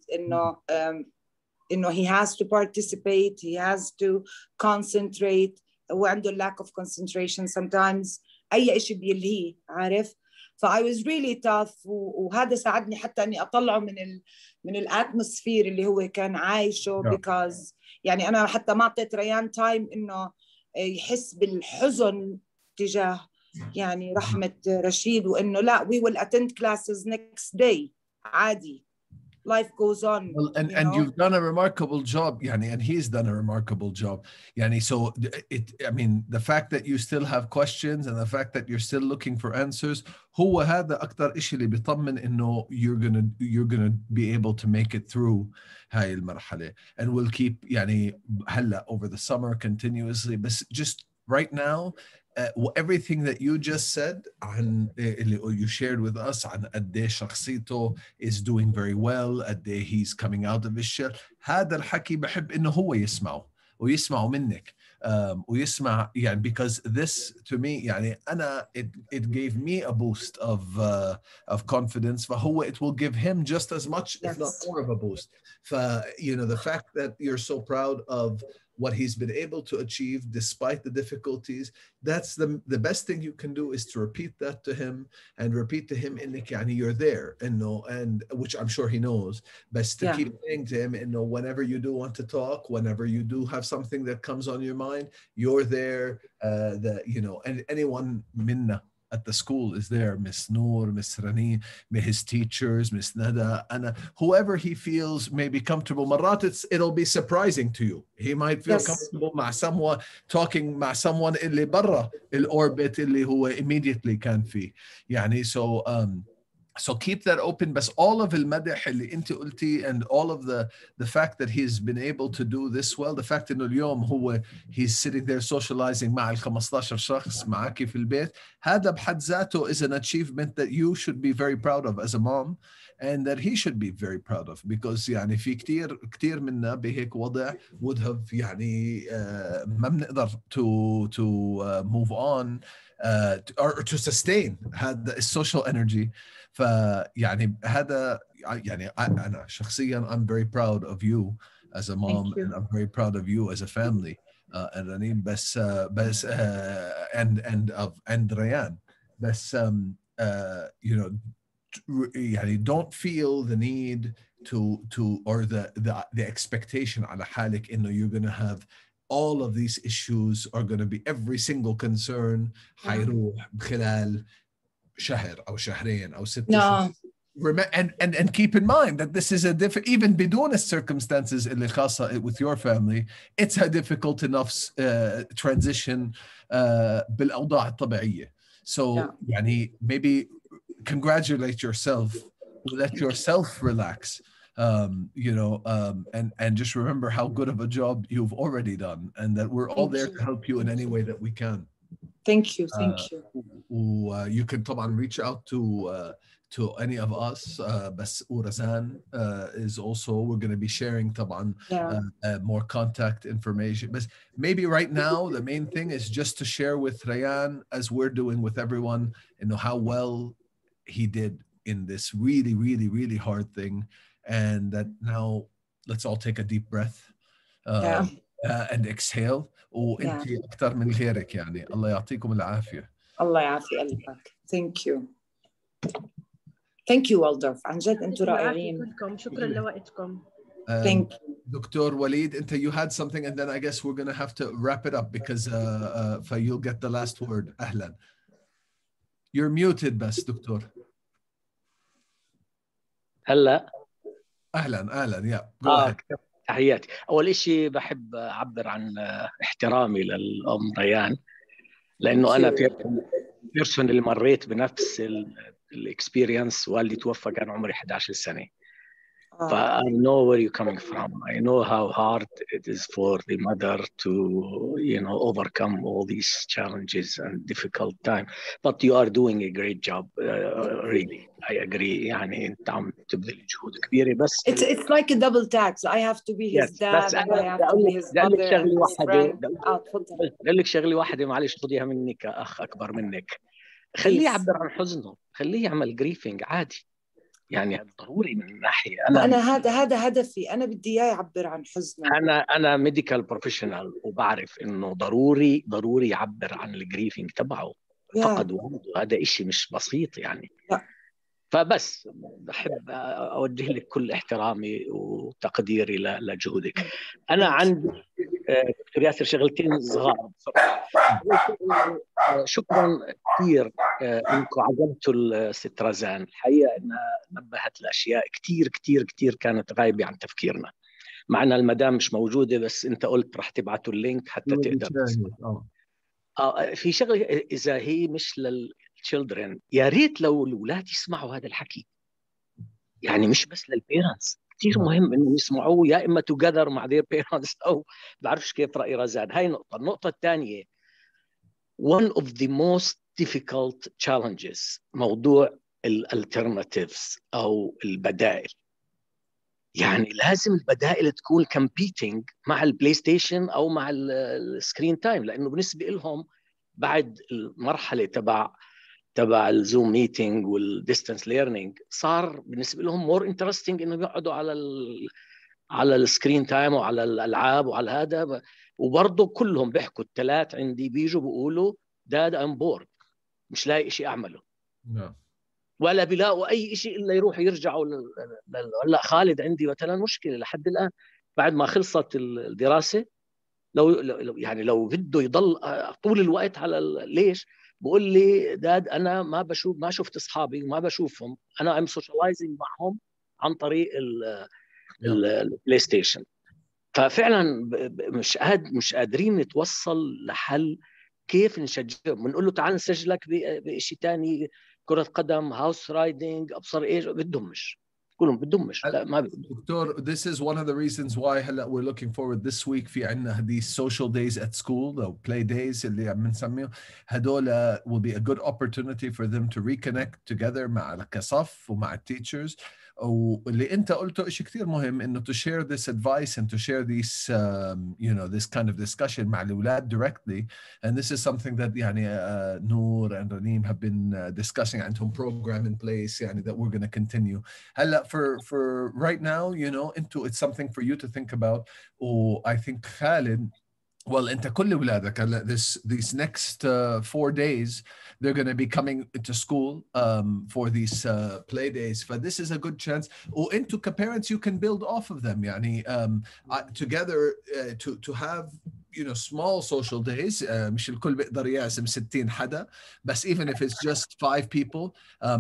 he has to participate, he has to concentrate. وعنده lack of concentration sometimes أي إشي بيلهيه عارف. I was really tough وهذا ساعدني حتى اني اطلعه من الاتموسفير اللي هو كان عايشه because يعني انا حتى ما اعطيت ريان تايم انه يحس بالحزن تجاه يعني رحمة رشيد وانه لا we will attend classes next day عادي. Life goes on. Well, and you've done a remarkable job, يعني, and he's done a remarkable job. يعني, so I mean, the fact that you still have questions and the fact that you're still looking for answers, هو هذا أكتر إشي اللي بيطمن إنه you're gonna be able to make it through هاي المرحلة. And we'll keep يعني هلا over the summer continuously. But just right now, everything that you just said عن you shared with us عن قد ايه شخصيته is doing very well, قد ايه he's coming out of his shell, هذا الحكي بحب انه هو يسمعه ويسمعه منك ويسمع يعني because this to me يعني أنا it gave me a boost of confidence. فهو it will give him just as much if not more of a boost. You know, the fact that you're so proud of what he's been able to achieve despite the difficulties, that's the best thing you can do is to repeat that to him and repeat to him إنك يعني you're there and which I'm sure he knows, but to keep saying to him whenever you do want to talk, whenever you do have something that comes on your mind, you're there. And anyone minna at the school is there, Miss Noor, Miss Rani, his teachers, Miss Nada, Anna, whoever he feels may be comfortable. Marat, it'll be surprising to you. He might feel comfortable مع someone, talking مع someone اللي برا الorbit اللي هو immediately كان فيه. يعني so keep that open. But all of المدح اللي انت قلتي and all of the fact that he's been able to do this well, the fact انه اليوم هو he's sitting there socializing مع 15 شخص معك في البيت, هذا بحد ذاته is an achievement that you should be very proud of as a mom and that he should be very proud of, because يعني في كتير منا بهيك وضع would have يعني ما بنقدر to move on or to sustain هذا social energy. فيعني هذا يعني أنا شخصيا I'm very proud of you as a mom and I'm very proud of you as a family and Ranim بس and Rayan بس you know يعني don't feel the need to or the expectation على حالك إنه you're gonna have all of these issues are going to be every single concern حيروح بخلال شهر أو شهرين أو 6 شهور. And keep in mind that this is even بدون circumstances اللي خاصة with your family, it's a difficult enough transition بالأوضاع الطبيعية. So يعني maybe congratulate yourself, let yourself relax. And just remember how good of a job you've already done and that we're all there to help you in any way that we can. Thank you. You can طبعا reach out to any of us. بس Razan is also, we're going to be sharing طبعا more contact information. But maybe right now the main thing is just to share with Rayan, as we're doing with everyone, how well he did in this really, really, really hard thing. And that now let's all take a deep breath and exhale. وانت اكثر من غيرك يعني الله يعطيكم العافيه. الله يعافي قلبك. Thank you والدورف، عن جد انتم رائعين. شكرا لوقتكم. Thank you. Dr. Walid, you had something, and then I guess we're going to have to wrap it up because you'll get the last word. أهلا. You're muted بس دكتور. هلا أهلا يا تحياتي. أول شيء بحب أعبر عن احترامي للأم ريان، لأنه أنا بيرسون اللي مريت بنفس الاكسبيرينس. والدي توفى كان عمري 11 سنة. I know where you're coming from. I know how hard it is for the mother to, overcome all these challenges and difficult time. But you are doing a great job, really. I agree. يعني أنت عم تبذل جهود كبيرة. بس it's like a double tax. I have to be his dad and I have to be his mother and his friend. تفضل. أقول لك شغلة واحدة، معلش خذيها مني كأخ أكبر منك. خليه يعبر عن حزنه، خليه يعمل جريفينج عادي. يعني ضروري من ناحيه انا هذا هدفي، انا بدي اياه يعبر عن حزنه. انا ميديكال بروفيشنال وبعرف انه ضروري يعبر عن الجريفينج تبعه. فقد والده، هذا إشي مش بسيط يعني. فبس بحب اوجه لك كل احترامي وتقديري لجهودك. انا عندي دكتور ياسر شغلتين صغار. شكرا كثير انكم عزمتوا الست رزان. الحقيقه انها نبهت لاشياء كثير كثير كثير كانت غايبه عن تفكيرنا. معنا المدام مش موجوده، بس انت قلت رح تبعتوا اللينك حتى تقدر في شغله. اذا هي مش للchildren، يا ريت لو الاولاد يسمعوا هذا الحكي، يعني مش بس للبيرنتس. كثير مهم انهم يسمعوه، يا اما together مع their parents او بعرفش كيف راي رزان. هاي نقطه. النقطه الثانيه، one of the most difficult challenges موضوع alternatives أو البدائل. يعني لازم البدائل تكون competing مع البلاي ستيشن أو مع السكرين تايم، لأنه بالنسبة لهم بعد المرحلة تبع الزوم ميتينج والديستانس ليرنينج صار بالنسبة لهم more interesting إنهم يقعدوا على السكرين تايم وعلى الألعاب وعلى هذا. وبرضه كلهم بيحكوا، الثلاث عندي بيجوا بيقولوا داد ام بورد، مش لاقي شيء اعمله. ولا بيلاقوا اي شيء الا يروحوا يرجعوا هلا خالد عندي مثلا مشكله لحد الان بعد ما خلصت الدراسه، لو بده يضل طول الوقت على ليش بقول لي داد انا ما شفت اصحابي وما بشوفهم، انا ام سوشيالايزنج معهم عن طريق البلاي ستيشن. ففعلا مش قادرين نتوصل لحل كيف نشجعهم. بنقول له تعال نسجلك بشيء ثاني، كرة قدم، هاوس رايدنج، ابصر ايش، بدهمش كلهم بدهمش. لا ما دكتور, this is one of the reasons why هلا we're looking forward this week في عندنا these social days at school أو play days اللي عم نسميه. هدول will be a good opportunity for them to reconnect together مع كصف ومع teachers. واللي انت قلته شيء كثير مهم انه to share this advice and to share these this kind of discussion مع الاولاد directly. And this is something that يعني Noor and Raneem have been discussing. عندهم program in place يعني that we're going to continue. هلا for right now, it's something for you to think about. I think Khalid, well, انت كل اولادك these next 4 days they're going to be coming into school for these play days. But this is a good chance. وانتو كparents you can build off of them. يعني together to have small social days. مش الكل بيقدر يعزم 60 حدا، بس even if it's just 5 people.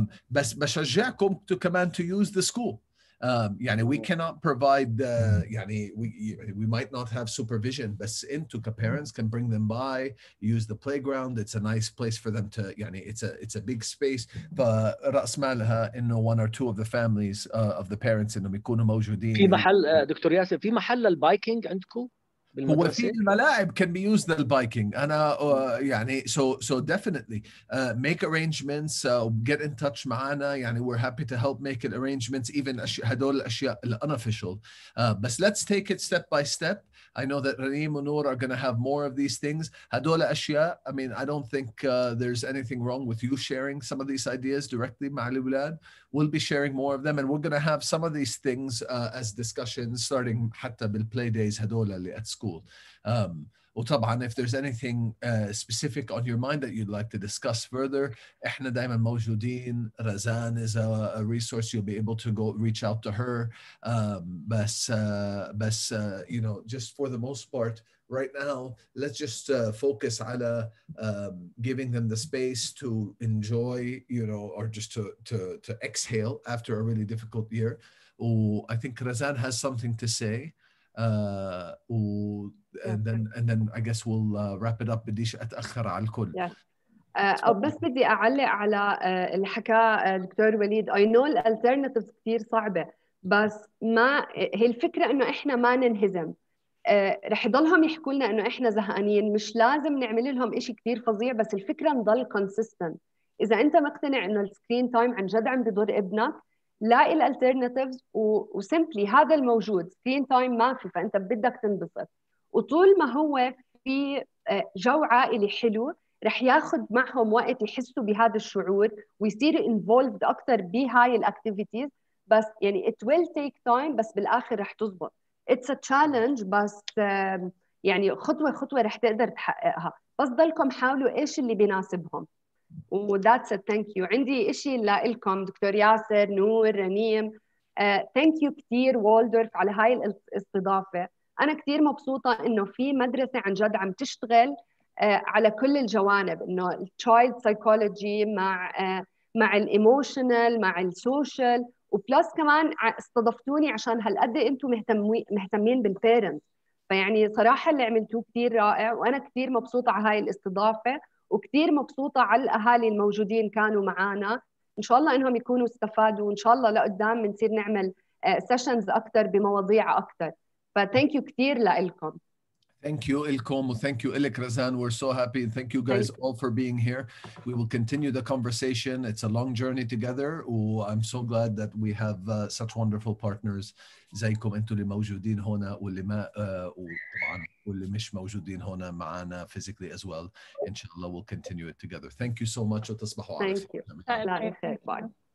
بس بشجعكم كمان to use the school. يعني we cannot provide يعني we might not have supervision, but into parents can bring them by, use the playground. It's a nice place for them to يعني it's a big space. فرأس مالها إنه 1 or 2 of the families of the parents إنهم يكونوا موجودين. في محل دكتور ياسر، في محل البايكنج عندكم هو في الملاعب can be used للبايكنج. أنا يعني so definitely make arrangements, get in touch معنا. يعني we're happy to help make it arrangements even هدول الأشياء unofficial. But let's take it step by step. I know that Raneem and Noor are going to have more of these things. هدول أشياء, I mean, I don't think there's anything wrong with you sharing some of these ideas directly مع الأولاد. We'll be sharing more of them, and we're going to have some of these things as discussions starting حتى بالplay days هدول اللي at school. وطبعا if there's anything specific on your mind that you'd like to discuss further احنا دايما موجودين. Razan is a resource. You'll be able to go reach out to her. بس you know, just for the most part right now, let's just focus على giving them the space to enjoy, you know, or just to exhale after a really difficult year. I think Razan has something to say. And then I guess we'll wrap it up. بديش أتأخر على الكل. أو بس بدي أعلق على اللي حكاه دكتور وليد. I know الالترناتيفز كثير صعبة، بس ما هي الفكرة إنه إحنا ما ننهزم. رح يضلهم يحكوا لنا إنه إحنا زهقانين، مش لازم نعمل لهم إشي كثير فظيع، بس الفكرة نضل consistent. إذا أنت مقتنع إنه السكرين تايم عن جد عم بيضر ابنك، لاقي الالترناتيفز وسيمبلي هذا الموجود. سكرين تايم ما في، فأنت بدك تنبسط. وطول ما هو في جو عائلي حلو رح ياخذ معهم وقت يحسوا بهذا الشعور ويصيروا involved أكثر بهاي الأكتيفيتيز. بس يعني it will take time، بس بالآخر رح تزبط. it's a challenge، بس يعني خطوة خطوة رح تقدر تحققها. بس ضلكم حاولوا إيش اللي بيناسبهم. وذاتس ثانك يو. عندي إشي لكم دكتور ياسر، نور، رنيم. ثانك يو كثير والدورف على هاي الاستضافة. أنا كثير مبسوطة إنه في مدرسة عن جد عم تشتغل على كل الجوانب، إنه التشايلد سايكولوجي مع الايموشنال مع السوشيال، وبلس كمان استضفتوني عشان هالقد انتم مهتمين بالبيرنتس. فيعني صراحة اللي عملتوه كثير رائع، وأنا كثير مبسوطة على هاي الاستضافة، وكثير مبسوطة على الأهالي الموجودين كانوا معنا. إن شاء الله إنهم يكونوا استفادوا، وإن شاء الله لقدام بنصير نعمل سيشنز أكثر بمواضيع أكثر. فتhank you كثير لكم. Thank you, Ilkom. Thank you, Ilik Razan. We're so happy. Thank you guys all for being here. We will continue the conversation. It's a long journey together. I'm so glad that we have such wonderful partners. زيكم انتوا اللي موجودين هنا واللي ما وطبعا واللي مش موجودين هنا معنا physically as well. إن شاء الله we'll continue it together. Thank you so much. وتصبحوا على خير. Thank you.